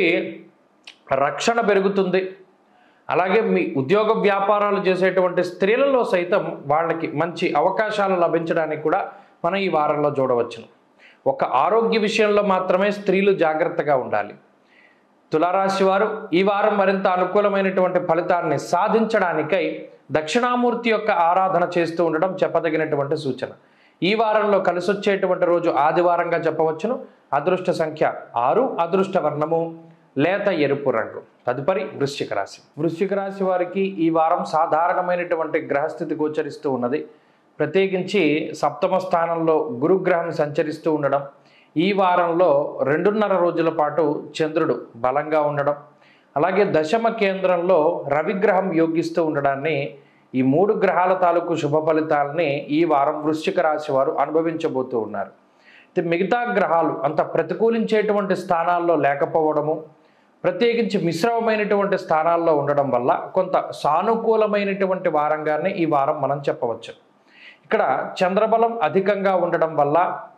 రక్షణ పెరుగుతుంది. అలాగే మీ ఉద్యోగ వ్యాపారాలు చేసేటువంటి స్త్రీలలో సైతం వాళ్ళకి మంచి అవకాశాలు లభించడానికి కూడా మనం ఈ వారంలో చూడవచ్చును. ఒక ఆరోగ్య విషయంలో మాత్రమే స్త్రీలు జాగ్రత్తగా ఉండాలి. తులారాశి వారు ఈ వారం మరింత అనుకూలమైనటువంటి ఫలితాన్ని సాధించడానికై దక్షిణామూర్తి యొక్క ఆరాధన చేస్తూ ఉండడం చెప్పదగినటువంటి సూచన. ఈ వారంలో కలిసొచ్చేటువంటి రోజు ఆదివారంగా చెప్పవచ్చును. అదృష్ట సంఖ్య 6, అదృష్ట వర్ణము లేత ఎరుపు రంగు. తదుపరి వృశ్చిక రాశి. వృశ్చిక రాశి వారికి ఈ వారం సాధారణమైనటువంటి గ్రహస్థితి గోచరిస్తూ ఉన్నది. ప్రత్యేకించి సప్తమ స్థానంలో గురుగ్రహం సంచరిస్తూ ఉండడం, ఈ వారంలో 2.5 రోజుల పాటు చంద్రుడు బలంగా ఉండడం, అలాగే దశమ కేంద్రంలో రవిగ్రహం యోగిస్తూ ఉండడాన్ని, ఈ 3 గ్రహాల తాలూకు శుభ ఫలితాలని ఈ వారం వృశ్చిక రాశి వారు అనుభవించబోతూ ఉన్నారు. మిగతా గ్రహాలు అంత ప్రతికూలించేటువంటి స్థానాల్లో లేకపోవడము, ప్రత్యేకించి మిశ్రమమైనటువంటి స్థానాల్లో ఉండడం వల్ల కొంత సానుకూలమైనటువంటి వారంగానే ఈ వారం మనం చెప్పవచ్చు. ఇక్కడ చంద్రబలం అధికంగా ఉండడం వల్ల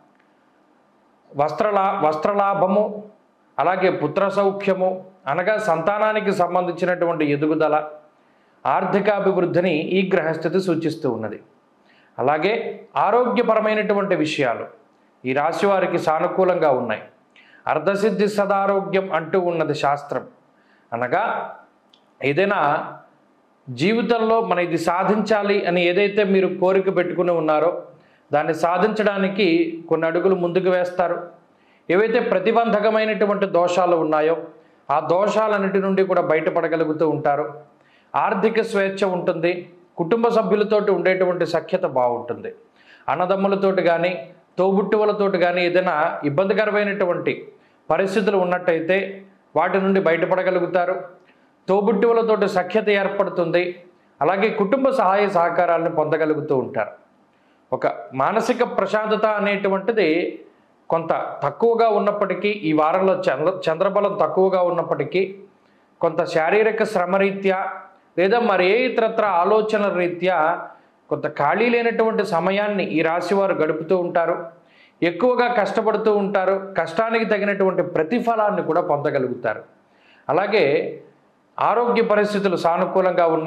వస్త్రలాభము, అలాగే పుత్ర సౌఖ్యము, అనగా సంతానానికి సంబంధించినటువంటి ఎదుగుదల, ఆర్థికాభివృద్ధిని ఈ గ్రహస్థితి సూచిస్తూ ఉన్నది. అలాగే ఆరోగ్యపరమైనటువంటి విషయాలు ఈ రాశి వారికి సానుకూలంగా ఉన్నాయి. అర్ధసిద్ధి సదారోగ్యం అంటూ ఉన్నది శాస్త్రం. అనగా ఏదైనా జీవితంలో మన ఇది సాధించాలి అని ఏదైతే మీరు కోరిక పెట్టుకుని ఉన్నారో దాన్ని సాధించడానికి కొన్ని అడుగులు ముందుకు వేస్తారు. ఏవైతే ప్రతిబంధకమైనటువంటి దోషాలు ఉన్నాయో ఆ దోషాలన్నిటి నుండి కూడా బయటపడగలుగుతూ ఉంటారు. ఆర్థిక స్వేచ్ఛ ఉంటుంది. కుటుంబ సభ్యులతోటి ఉండేటువంటి సఖ్యత బాగుంటుంది. అన్నదమ్ములతోటి కానీ తోబుట్టువులతోటి కానీ ఏదైనా ఇబ్బందికరమైనటువంటి పరిస్థితులు ఉన్నట్టయితే వాటి నుండి బయటపడగలుగుతారు. తోబుట్టువులతోటి సఖ్యత ఏర్పడుతుంది. అలాగే కుటుంబ సహాయ సహకారాలను పొందగలుగుతూ ఉంటారు. ఒక మానసిక ప్రశాంతత అనేటువంటిది కొంత తక్కువగా ఉన్నప్పటికీ, ఈ వారంలో చంద్రబలం తక్కువగా ఉన్నప్పటికీ కొంత శారీరక శ్రమరీత్యా లేదా మరి ఏ ఇతరత్ర ఆలోచన రీత్యా కొంత ఖాళీ లేనటువంటి సమయాన్ని ఈ రాశివారు గడుపుతూ ఉంటారు. ఎక్కువగా కష్టపడుతూ ఉంటారు. కష్టానికి తగినటువంటి ప్రతిఫలాన్ని కూడా పొందగలుగుతారు. అలాగే ఆరోగ్య పరిస్థితులు సానుకూలంగా ఉన్నాయి.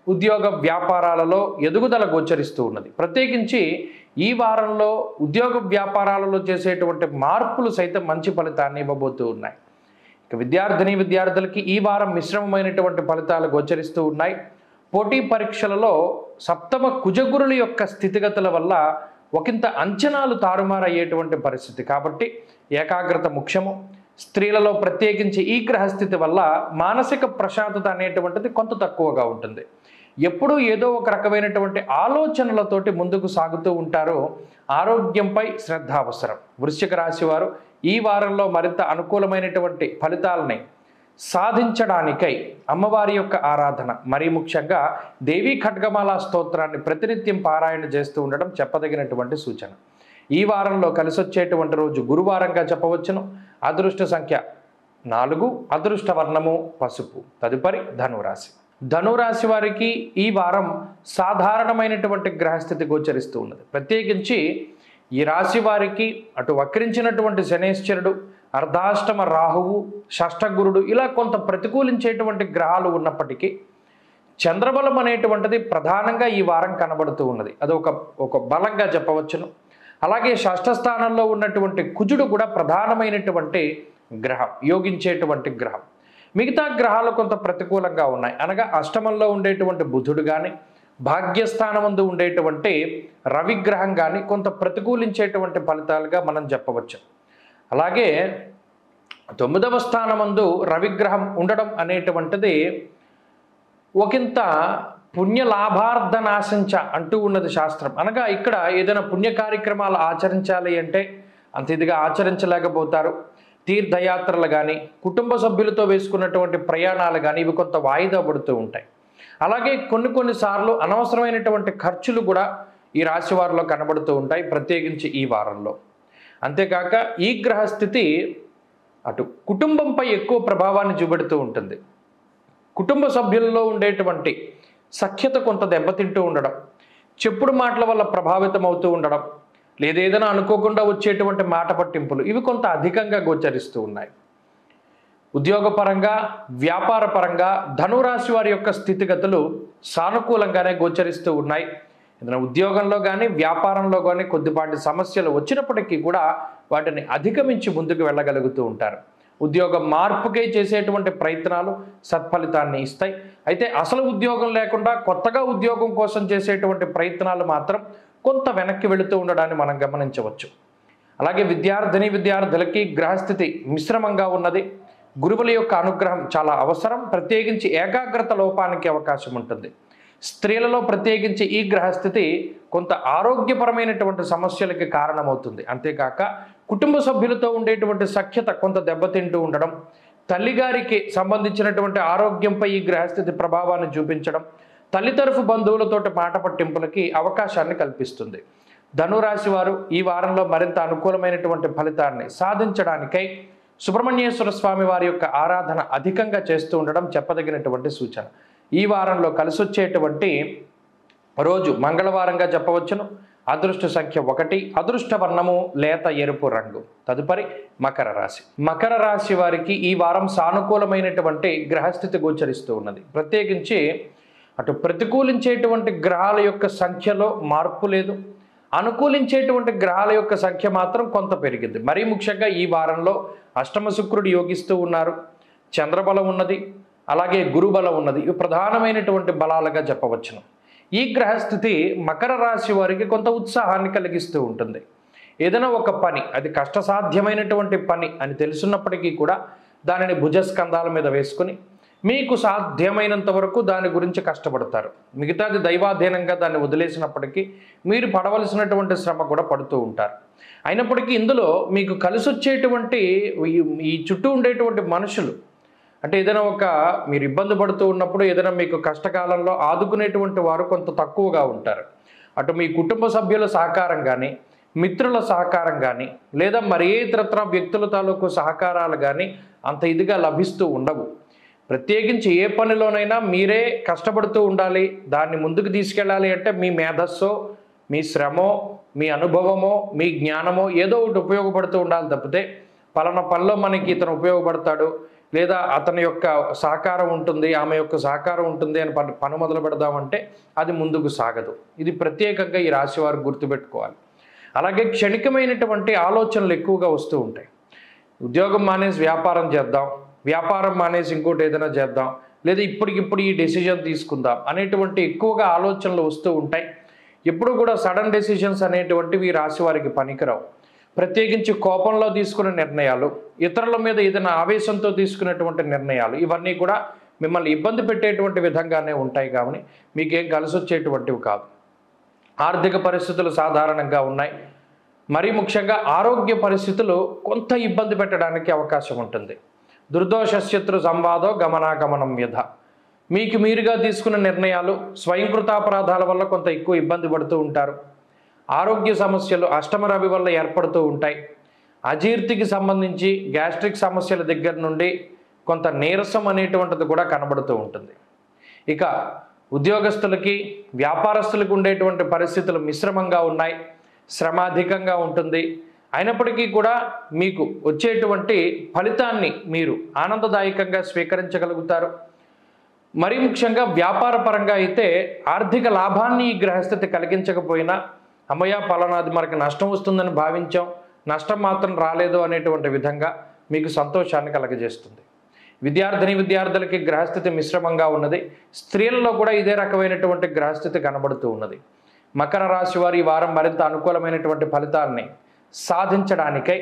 ఉద్యోగ వ్యాపారాలలో ఎదుగుదల గోచరిస్తూ ఉన్నది. ప్రత్యేకించి ఈ వారంలో ఉద్యోగ వ్యాపారాలలో చేసేటువంటి మార్పులు సైతం మంచి ఫలితాన్ని ఇవ్వబోతూ ఉన్నాయి. ఇక విద్యార్థులకి ఈ వారం మిశ్రమమైనటువంటి ఫలితాలు గోచరిస్తూ ఉన్నాయి. పోటీ పరీక్షలలో సప్తమ కుజగురుల యొక్క స్థితిగతుల వల్ల ఒకంత అంచనాలు తారుమారయ్యేటువంటి పరిస్థితి. కాబట్టి ఏకాగ్రత ముఖ్యము. స్త్రీలలో ప్రత్యేకించి ఈ గ్రహస్థితి వల్ల మానసిక ప్రశాంతత అనేటువంటిది కొంత తక్కువగా ఉంటుంది. ఎప్పుడూ ఏదో ఒక రకమైనటువంటి ఆలోచనలతోటి ముందుకు సాగుతూ ఉంటారో ఆరోగ్యంపై శ్రద్ధ అవసరం. వృశ్చిక రాశి వారు ఈ వారంలో మరింత అనుకూలమైనటువంటి ఫలితాలని సాధించడానికై అమ్మవారి యొక్క ఆరాధన, మరీ ముఖ్యంగా దేవీ ఖడ్గమాల స్తోత్రాన్ని ప్రతినిత్యం పారాయణ చేస్తూ ఉండడం చెప్పదగినటువంటి సూచన. ఈ వారంలో కలిసొచ్చేటువంటి రోజు గురువారంగా చెప్పవచ్చును. అదృష్ట సంఖ్య 4, అదృష్ట వర్ణము పసుపు. తదుపరి ధనురాశి. ధనురాశి వారికి ఈ వారం సాధారణమైనటువంటి గ్రహస్థితి గోచరిస్తూ ఉన్నది. ప్రత్యేకించి ఈ రాశి వారికి అటు వక్రించినటువంటి శనేశ్వరుడు, అర్ధాష్టమ రాహువు, షష్ఠగురుడు ఇలా కొంత ప్రతికూలించేటువంటి గ్రహాలు ఉన్నప్పటికీ చంద్రబలం అనేటువంటిది ప్రధానంగా ఈ వారం కనబడుతూ ఉన్నది. అది ఒక బలంగా చెప్పవచ్చును. అలాగే షష్ఠ స్థానంలో ఉన్నటువంటి కుజుడు కూడా ప్రధానమైనటువంటి గ్రహం, యోగించేటువంటి గ్రహం. మిగతా గ్రహాలు కొంత ప్రతికూలంగా ఉన్నాయి. అనగా అష్టమంలో ఉండేటువంటి బుధుడు కానీ, భాగ్యస్థానమందు ఉండేటువంటి రవిగ్రహం కానీ కొంత ప్రతికూలించేటువంటి ఫలితాలుగా మనం చెప్పవచ్చు. అలాగే 9వ స్థానమందు రవిగ్రహం ఉండడం అనేటువంటిది ఒకంత పుణ్యలాభార్థనాశంచ అంటూ ఉన్నది శాస్త్రం. అనగా ఇక్కడ ఏదైనా పుణ్య కార్యక్రమాలు ఆచరించాలి అంటే అంత ఇదిగా ఆచరించలేకపోతారు. తీర్థయాత్రలు కానీ, కుటుంబ సభ్యులతో వేసుకున్నటువంటి ప్రయాణాలు కానీ ఇవి కొంత వాయిదా పడుతూ ఉంటాయి. అలాగే కొన్నిసార్లు అనవసరమైనటువంటి ఖర్చులు కూడా ఈ రాశి వారిలో కనబడుతూ ఉంటాయి, ప్రత్యేకించి ఈ వారంలో. అంతేకాక ఈ గ్రహస్థితి అటు కుటుంబంపై ఎక్కువ ప్రభావాన్ని చూపెడుతూ ఉంటుంది. కుటుంబ సభ్యుల్లో ఉండేటువంటి సఖ్యత కొంత దెబ్బతింటూ ఉండడం, చెప్పుడు మాటల వల్ల ప్రభావితం అవుతూ ఉండడం, లేదేదైనా అనుకోకుండా వచ్చేటువంటి మాట పట్టింపులు ఇవి కొంత అధికంగా గోచరిస్తూ ఉన్నాయి. ఉద్యోగపరంగా, వ్యాపార పరంగా ధనురాశి వారి యొక్క స్థితిగతులు సానుకూలంగానే గోచరిస్తూ ఉన్నాయి. ఏదైనా ఉద్యోగంలో కానీ, వ్యాపారంలో కానీ కొద్దిపాటి సమస్యలు వచ్చినప్పటికీ కూడా వాటిని అధిగమించి ముందుకు వెళ్ళగలుగుతూ ఉంటారు. ఉద్యోగ మార్పుకై చేసేటువంటి ప్రయత్నాలు సత్ఫలితాన్ని ఇస్తాయి. అయితే అసలు ఉద్యోగం లేకుండా కొత్తగా ఉద్యోగం కోసం చేసేటువంటి ప్రయత్నాలు మాత్రం కొంత వెనక్కి వెళుతూ ఉండడాన్ని మనం గమనించవచ్చు. అలాగే విద్యార్థులకి గ్రహస్థితి మిశ్రమంగా ఉన్నది. గురువుల యొక్క అనుగ్రహం చాలా అవసరం. ప్రత్యేకించి ఏకాగ్రత లోపానికి అవకాశం ఉంటుంది. స్త్రీలలో ప్రత్యేకించి ఈ గ్రహస్థితి కొంత ఆరోగ్యపరమైనటువంటి సమస్యలకి కారణమవుతుంది. అంతేకాక కుటుంబ సభ్యులతో ఉండేటువంటి సఖ్యత కొంత దెబ్బతింటూ ఉండడం, తల్లిగారికి సంబంధించినటువంటి ఆరోగ్యంపై ఈ గ్రహస్థితి ప్రభావాన్ని చూపించడం, తల్లి తరఫు బంధువులతోటి మాట పట్టింపులకి అవకాశాన్ని కల్పిస్తుంది. ధనురాశి వారు ఈ వారంలో మరింత అనుకూలమైనటువంటి ఫలితాన్ని సాధించడానికై సుబ్రహ్మణ్యేశ్వర స్వామి వారి యొక్క ఆరాధన అధికంగా చేస్తూ ఉండడం చెప్పదగినటువంటి సూచన. ఈ వారంలో కలిసొచ్చేటువంటి రోజు మంగళవారంగా చెప్పవచ్చును. అదృష్ట సంఖ్య 1, అదృష్ట వర్ణము లేత ఎరుపు రంగు. తదుపరి మకర రాశి. మకర రాశి వారికి ఈ వారం సానుకూలమైనటువంటి గ్రహస్థితి గోచరిస్తూ ఉన్నది. ప్రత్యేకించి అటు ప్రతికూలించేటువంటి గ్రహాల యొక్క సంఖ్యలో మార్పు లేదు, అనుకూలించేటువంటి గ్రహాల యొక్క సంఖ్య మాత్రం కొంత పెరిగింది. మరీ ముఖ్యంగా ఈ వారంలో అష్టమ శుక్రుడు యోగిస్తూ ఉన్నారు, చంద్రబలం ఉన్నది, అలాగే గురుబలం ఉన్నది. ఇవి ప్రధానమైనటువంటి బలాలుగా చెప్పవచ్చును. ఈ గ్రహస్థితి మకర రాశి వారికి కొంత ఉత్సాహాన్ని కలిగిస్తూ ఉంటుంది. ఏదైనా ఒక పని అది కష్టసాధ్యమైనటువంటి పని అని తెలుసున్నప్పటికీ కూడా దానిని భుజస్కంధాల మీద వేసుకుని మీకు సాధ్యమైనంత వరకు దాని గురించి కష్టపడతారు. మిగతాది దైవాధీనంగా దాన్ని వదిలేసినప్పటికీ మీరు పడవలసినటువంటి శ్రమ కూడా పడుతూ ఉంటారు. అయినప్పటికీ ఇందులో మీకు కలిసొచ్చేటువంటి ఈ చుట్టూ ఉండేటువంటి మనుషులు అంటే ఏదైనా మీరు ఇబ్బంది పడుతూ ఉన్నప్పుడు ఏదైనా మీకు కష్టకాలంలో ఆదుకునేటువంటి వారు కొంత తక్కువగా ఉంటారు. అటు మీ కుటుంబ సభ్యుల సహకారం కానీ, మిత్రుల సహకారం కానీ, లేదా మరి ఏ ఇతరత్ర వ్యక్తుల తాలూకు సహకారాలు కానీ అంత ఇదిగా లభిస్తూ ఉండవు. ప్రత్యేకించి ఏ పనిలోనైనా మీరే కష్టపడుతూ ఉండాలి. దాన్ని ముందుకు తీసుకెళ్ళాలి అంటే మీ మేధస్సో, మీ శ్రమో, మీ అనుభవమో, మీ జ్ఞానమో ఏదో ఒకటి ఉపయోగపడుతూ ఉండాలి తప్పితే పలానా పనిలో మనకి ఇతను ఉపయోగపడతాడు, లేదా అతని యొక్క సహకారం ఉంటుంది, ఆమె యొక్క సహకారం ఉంటుంది అని పని మొదలు పెడదామంటే అది ముందుకు సాగదు. ఇది ప్రత్యేకంగా ఈ రాశి వారు గుర్తుపెట్టుకోవాలి. అలాగే క్షణికమైనటువంటి ఆలోచనలు ఎక్కువగా వస్తూ ఉంటాయి. ఉద్యోగం మానేసి వ్యాపారం చేద్దాం, వ్యాపారం మానేసి ఇంకోటి ఏదైనా చేద్దాం, లేదా ఇప్పటికిప్పుడు ఈ డెసిజన్ తీసుకుందాం అనేటువంటి ఎక్కువగా ఆలోచనలు వస్తూ ఉంటాయి. ఎప్పుడు కూడా సడన్ డెసిషన్స్ అనేటువంటివి ఈ రాశి వారికి పనికిరావు. ప్రత్యేకించి కోపంలో తీసుకునే నిర్ణయాలు, ఇతరుల మీద ఏదైనా ఆవేశంతో తీసుకునేటువంటి నిర్ణయాలు, ఇవన్నీ కూడా మిమ్మల్ని ఇబ్బంది పెట్టేటువంటి విధంగానే ఉంటాయి. కానీ మీకేం కలిసి వచ్చేటువంటివి కాదు. ఆర్థిక పరిస్థితులు సాధారణంగా ఉన్నాయి. మరీ ముఖ్యంగా ఆరోగ్య పరిస్థితులు కొంత ఇబ్బంది పెట్టడానికి అవకాశం ఉంటుంది. దుర్దోష శత్రు సంవాదో గమనాగమనం యథ. మీకు మీరుగా తీసుకున్న నిర్ణయాలు, స్వయంకృతాపరాధాల వల్ల కొంత ఎక్కువ ఇబ్బంది పడుతూ ఉంటారు. ఆరోగ్య సమస్యలు అష్టమ రవి వల్ల ఏర్పడుతూ ఉంటాయి. అజీర్తికి సంబంధించి గ్యాస్ట్రిక్ సమస్యల దగ్గర నుండి కొంత నీరసం అనేటువంటిది కూడా కనబడుతూ ఉంటుంది. ఇక ఉద్యోగస్తులకి, వ్యాపారస్తులకు ఉండేటువంటి పరిస్థితులు మిశ్రమంగా ఉన్నాయి. శ్రమ అధికంగా ఉంటుంది. అయినప్పటికీ కూడా మీకు వచ్చేటువంటి ఫలితాన్ని మీరు ఆనందదాయకంగా స్వీకరించగలుగుతారు. మరీ ముఖ్యంగా వ్యాపార పరంగా అయితే ఆర్థిక లాభాన్ని ఈ గ్రహస్థితి కలిగించకపోయినా, అమ్మయ్య పలానాది మనకి నష్టం వస్తుందని భావించాం, నష్టం మాత్రం రాలేదు అనేటువంటి విధంగా మీకు సంతోషాన్ని కలగజేస్తుంది. విద్యార్థులకి గ్రహస్థితి మిశ్రమంగా ఉన్నది. స్త్రీలలో కూడా ఇదే రకమైనటువంటి గ్రహస్థితి కనబడుతూ ఉన్నది. మకర రాశి వారు ఈ వారం మరింత అనుకూలమైనటువంటి ఫలితాలని సాధించడానికై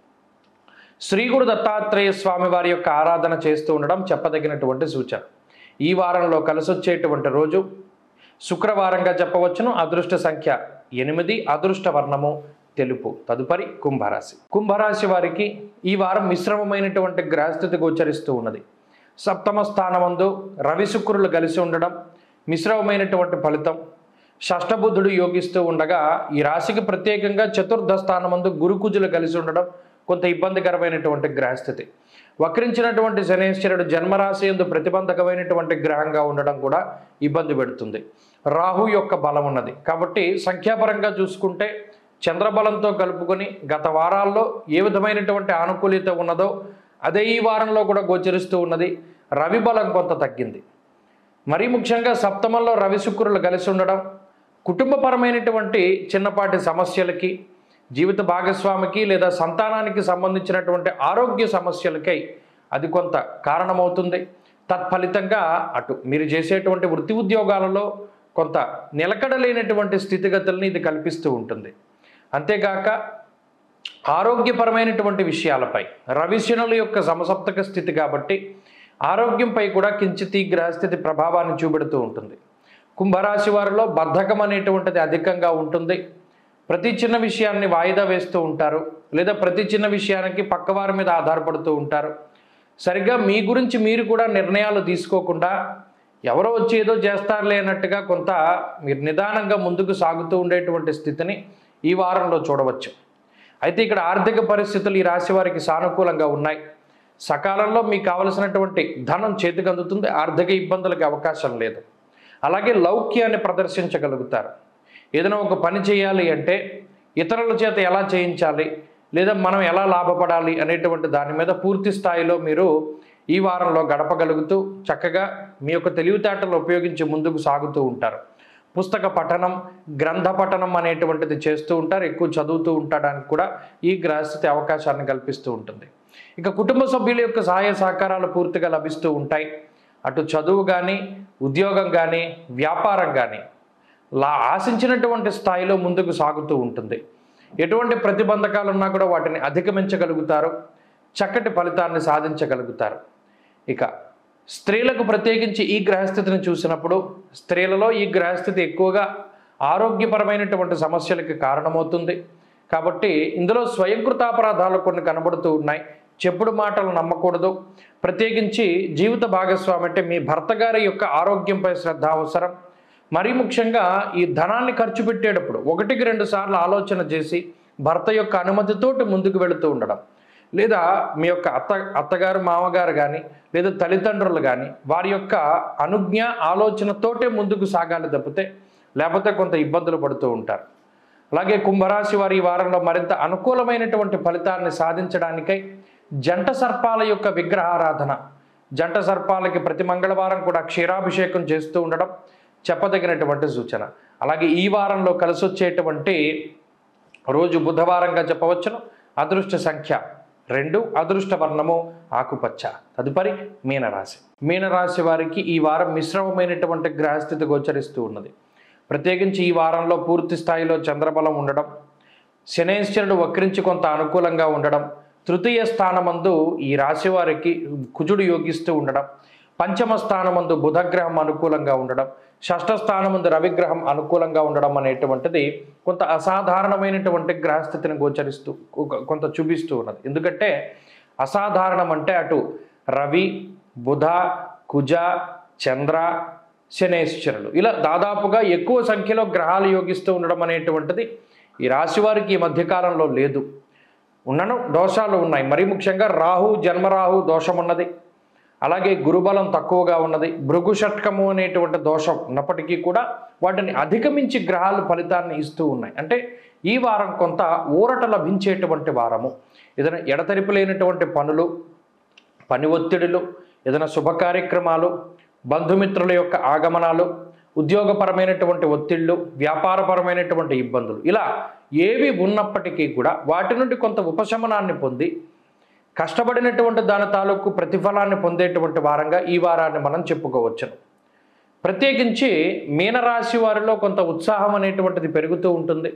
శ్రీ గురు దత్తాత్రేయ స్వామి వారి యొక్క ఆరాధన చేస్తూ ఉండడం చెప్పదగినటువంటి సూచన. ఈ వారంలో కలిసొచ్చేటువంటి రోజు శుక్రవారంగా చెప్పవచ్చును. అదృష్ట సంఖ్య 8, అదృష్ట వర్ణము తెలుపు. తదుపరి కుంభరాశి వారికి ఈ వారం మిశ్రమమైనటువంటి గ్రహస్థితి గోచరిస్తూ ఉన్నది. సప్తమ స్థానమందు రవి శుక్రులు కలిసి ఉండడం మిశ్రమమైనటువంటి ఫలితం. షష్టబుద్ధుడు యోగిస్తూ ఉండగా ఈ రాశికి ప్రత్యేకంగా చతుర్థ స్థానమందు గురుకుజులు కలిసి ఉండడం కొంత ఇబ్బందికరమైనటువంటి గ్రహస్థితి. వక్రించినటువంటి శనేశ్వరుడు జన్మరాశి యందు ప్రతిబంధకమైనటువంటి గ్రహంగా ఉండడం కూడా ఇబ్బంది పెడుతుంది. రాహు యొక్క బలం ఉన్నది కాబట్టి సంఖ్యాపరంగా చూసుకుంటే చంద్రబలంతో కలుపుకొని గత వారాల్లో ఏ విధమైనటువంటి ఆనుకూల్యత ఉన్నదో అదే ఈ వారంలో కూడా గోచరిస్తూ ఉన్నది. రవి బలం కొంత తగ్గింది. మరీ ముఖ్యంగా సప్తమంలో రవి శుక్రులు కలిసి ఉండడం కుటుంబపరమైనటువంటి చిన్నపాటి సమస్యలకి, జీవిత భాగస్వామికి లేదా సంతానానికి సంబంధించినటువంటి ఆరోగ్య సమస్యలకై అది కొంత కారణమవుతుంది. తత్ఫలితంగా అటు మీరు చేసేటువంటి వృత్తి ఉద్యోగాలలో కొంత నిలకడలేనటువంటి స్థితిగతుల్ని ఇది కల్పిస్తూ ఉంటుంది. అంతేగాక ఆరోగ్యపరమైనటువంటి విషయాలపై రవిశనుల యొక్క సమసప్తక స్థితి కాబట్టి ఆరోగ్యంపై కూడా కించిత్ ఈ గ్రహస్థితి ప్రభావాన్ని చూపెడుతూ ఉంటుంది. కుంభరాశి వారిలో బద్ధకం అనేటువంటిది అధికంగా ఉంటుంది. ప్రతి చిన్న విషయాన్ని వాయిదా వేస్తూ ఉంటారు, లేదా ప్రతి చిన్న విషయానికి పక్కవారి మీద ఆధారపడుతూ ఉంటారు. సరిగ్గా మీ గురించి మీరు కూడా నిర్ణయాలు తీసుకోకుండా ఎవరో వచ్చి ఏదో చేస్తారులే అన్నట్టుగా కొంత మీరు నిదానంగా ముందుకు సాగుతూ ఉండేటువంటి స్థితిని ఈ వారంలో చూడవచ్చు. అయితే ఇక్కడ ఆర్థిక పరిస్థితులు ఈ రాశి వారికి సానుకూలంగా ఉన్నాయి. సకాలంలో మీకు కావలసినటువంటి ధనం చేతికి అందుతుంది. ఆర్థిక ఇబ్బందులకు అవకాశం లేదు. అలాగే లౌక్యాన్ని ప్రదర్శించగలుగుతారు. ఏదైనా ఒక పని చేయాలి అంటే ఇతరుల చేత ఎలా చేయించాలి, లేదా మనం ఎలా లాభపడాలి అనేటువంటి దాని మీద పూర్తి స్థాయిలో మీరు ఈ వారంలో గడపగలుగుతూ చక్కగా మీ యొక్క తెలివితేటలు ఉపయోగించి ముందుకు సాగుతూ ఉంటారు. పుస్తక పఠనం, గ్రంథ పఠనం అనేటువంటిది చేస్తూ ఉంటారు. ఎక్కువ చదువుతూ ఉండడానికి కూడా ఈ గ్రహస్థితి అవకాశాన్ని కల్పిస్తూ ఉంటుంది. ఇక కుటుంబ సభ్యుల యొక్క సహాయ సహకారాలు పూర్తిగా లభిస్తూ ఉంటాయి. అటు చదువు కానీ, ఉద్యోగం కానీ, వ్యాపారం కానీ ఆశించినటువంటి స్థాయిలో ముందుకు సాగుతూ ఉంటుంది. ఎటువంటి ప్రతిబంధకాలు ఉన్నా కూడా వాటిని అధిగమించగలుగుతారు. చక్కటి ఫలితాన్ని సాధించగలుగుతారు. ఇక స్త్రీలకు ప్రత్యేకించి ఈ గ్రహస్థితిని చూసినప్పుడు స్త్రీలలో ఈ గ్రహస్థితి ఎక్కువగా ఆరోగ్యపరమైనటువంటి సమస్యలకి కారణమవుతుంది. కాబట్టి ఇందులో స్వయంకృతాపరాధాలు కొన్ని కనబడుతూ ఉన్నాయి. చెప్పుడు మాటలు నమ్మకూడదు. ప్రత్యేకించి జీవిత భాగస్వామి అంటే మీ భర్త గారి యొక్క ఆరోగ్యంపై శ్రద్ధ అవసరం. మరీ ముఖ్యంగా ఈ ధనాన్ని ఖర్చు పెట్టేటప్పుడు 1-2 సార్లు ఆలోచన చేసి భర్త యొక్క అనుమతితోటి ముందుకు వెళుతూ ఉండడం, లేదా మీ యొక్క అత్తగారు మామగారు కానీ లేదా తల్లిదండ్రులు కానీ వారి యొక్క అనుజ్ఞ ఆలోచనతోటే ముందుకు సాగాలి తప్పితే లేకపోతే కొంత ఇబ్బందులు పడుతూ ఉంటారు. అలాగే కుంభరాశి వారి ఈ వారంలో మరింత అనుకూలమైనటువంటి ఫలితాన్ని సాధించడానికై జంట సర్పాల యొక్క విగ్రహారాధన, జంట సర్పాలకి ప్రతి మంగళవారం కూడా క్షీరాభిషేకం చేస్తూ ఉండడం చెప్పదగినటువంటి సూచన. అలాగే ఈ వారంలో కలిసి వచ్చేటువంటి రోజు బుధవారంగా చెప్పవచ్చును. అదృష్ట సంఖ్య 2, అదృష్ట వర్ణము ఆకుపచ్చ. తదుపరి మీనరాశి. మీనరాశి వారికి ఈ వారం మిశ్రమమైనటువంటి గ్రహస్థితి గోచరిస్తూ ఉన్నది. ప్రత్యేకించి ఈ వారంలో పూర్తి స్థాయిలో చంద్రబలం ఉండడం, శనేశ్వరుడు వక్రించి కొంత అనుకూలంగా ఉండడం, తృతీయ స్థానమందు ఈ రాశి వారికి కుజుడు యోగిస్తూ ఉండడం, పంచమ స్థానమందు బుధగ్రహం అనుకూలంగా ఉండడం, షష్ఠ స్థానమందు రవిగ్రహం అనుకూలంగా ఉండడం అనేటువంటిది కొంత అసాధారణమైనటువంటి గ్రహస్థితిని గోచరిస్తూ కొంత చూపిస్తూ ఉన్నది. ఎందుకంటే అసాధారణం అంటే అటు రవి, బుధ, కుజ, చంద్ర, శనేశ్వరులు ఇలా దాదాపుగా ఎక్కువ సంఖ్యలో గ్రహాలు యోగిస్తూ ఉండడం అనేటువంటిది ఈ రాశి వారికి ఈ మధ్యకాలంలో లేదు. ఉన్నను దోషాలు ఉన్నాయి. మరీ ముఖ్యంగా రాహు, జన్మరాహు దోషం ఉన్నది. అలాగే గురుబలం తక్కువగా ఉన్నది. భృగు షట్కము అనేటువంటి దోషం ఉన్నప్పటికీ కూడా వాటిని అధిగమించి గ్రహాలు ఫలితాన్ని ఇస్తూ ఉన్నాయి. అంటే ఈ వారం కొంత ఊరట లభించేటువంటి వారము. ఏదైనా ఎడతెరిపి లేనటువంటి పనులు, పని ఒత్తిడులు, ఏదైనా శుభ కార్యక్రమాలు, బంధుమిత్రుల యొక్క ఆగమనాలు, ఉద్యోగపరమైనటువంటి ఒత్తిళ్లు, వ్యాపారపరమైనటువంటి ఇబ్బందులు ఇలా ఏవి ఉన్నప్పటికీ కూడా వాటి నుండి కొంత ఉపశమనాన్ని పొంది కష్టపడినటువంటి దాని తాలూకు ప్రతిఫలాన్ని పొందేటువంటి వారంగా ఈ వారాన్ని మనం చెప్పుకోవచ్చును. ప్రత్యేకించి మీనరాశి వారిలో కొంత ఉత్సాహం అనేటువంటిది పెరుగుతూ ఉంటుంది.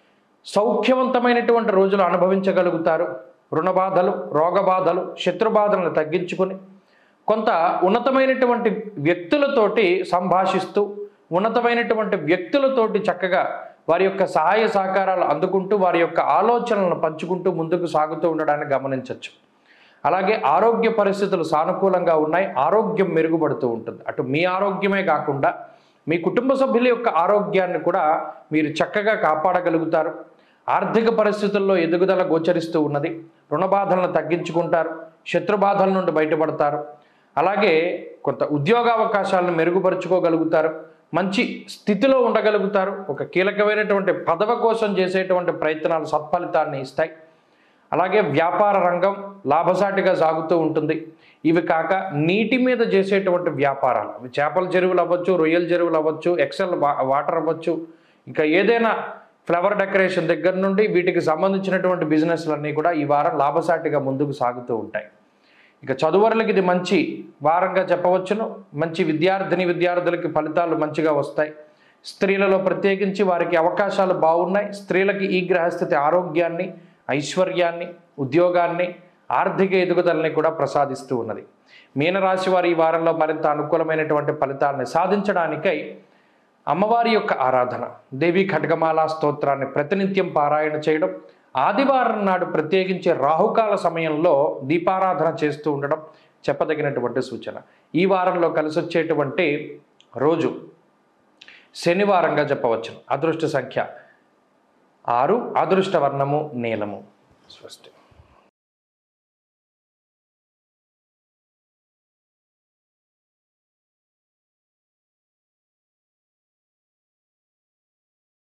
సౌఖ్యవంతమైనటువంటి రోజులు అనుభవించగలుగుతారు. రుణబాధలు, రోగబాధలు, శత్రుబాధలను తగ్గించుకొని కొంత ఉన్నతమైనటువంటి వ్యక్తులతోటి సంభాషిస్తూ ఉన్నతమైనటువంటి వ్యక్తులతోటి చక్కగా వారి యొక్క సహాయ సహకారాలు అందుకుంటూ వారి యొక్క ఆలోచనలను పంచుకుంటూ ముందుకు సాగుతూ ఉండడాన్ని గమనించవచ్చు. అలాగే ఆరోగ్య పరిస్థితులు సానుకూలంగా ఉన్నాయి. ఆరోగ్యం మెరుగుపడుతూ ఉంటుంది. అటు మీ ఆరోగ్యమే కాకుండా మీ కుటుంబ సభ్యుల యొక్క ఆరోగ్యాన్ని కూడా మీరు చక్కగా కాపాడగలుగుతారు. ఆర్థిక పరిస్థితుల్లో ఎదుగుదల గోచరిస్తూ ఉన్నది. రుణబాధలను తగ్గించుకుంటారు. శత్రుబాధల నుండి బయటపడతారు. అలాగే కొంత ఉద్యోగావకాశాలను మెరుగుపరుచుకోగలుగుతారు. మంచి స్థితిలో ఉండగలుగుతారు. ఒక కీలకమైనటువంటి పదవి కోసం చేసేటువంటి ప్రయత్నాలు సత్ఫలితాన్ని ఇస్తాయి. అలాగే వ్యాపార రంగం లాభసాటిగా సాగుతూ ఉంటుంది. ఇవి కాక నీటి మీద చేసేటువంటి వ్యాపారాలు, అవి చేపల చెరువులు అవ్వచ్చు, రొయ్యల చెరువులు అవ్వచ్చు, ఎక్సెల్ వాటర్ అవ్వచ్చు, ఇంకా ఏదైనా ఫ్లవర్ డెకరేషన్ దగ్గర నుండి వీటికి సంబంధించినటువంటి బిజినెస్లన్నీ కూడా ఈ వారం లాభసాటిగా ముందుకు సాగుతూ ఉంటాయి. ఇక చదువురులకి ఇది మంచి వారంగా చెప్పవచ్చును. మంచి విద్యార్థులకి ఫలితాలు మంచిగా వస్తాయి. స్త్రీలలో ప్రత్యేకించి వారికి అవకాశాలు బాగున్నాయి. స్త్రీలకి ఈ గ్రహస్థితి ఆరోగ్యాన్ని, ఐశ్వర్యాన్ని, ఉద్యోగాన్ని, ఆర్థిక ఎదుగుదలని కూడా ప్రసాదిస్తూ ఉన్నది. మీనరాశి వారి ఈ వారంలో మరింత అనుకూలమైనటువంటి ఫలితాలను సాధించడానికై అమ్మవారి యొక్క ఆరాధన, దేవి ఖడ్గమాల స్తోత్రాన్ని ప్రతినిత్యం పారాయణ చేయడం, ఆదివారం నాడు ప్రత్యేకించి రాహుకాల సమయంలో దీపారాధన చేస్తూ ఉండడం చెప్పదగినటువంటి సూచన. ఈ వారంలో కలిసి వచ్చేటువంటి రోజు శనివారంగా చెప్పవచ్చు. అదృష్ట సంఖ్య 6, అదృష్ట వర్ణము నీలము. స్వస్తి.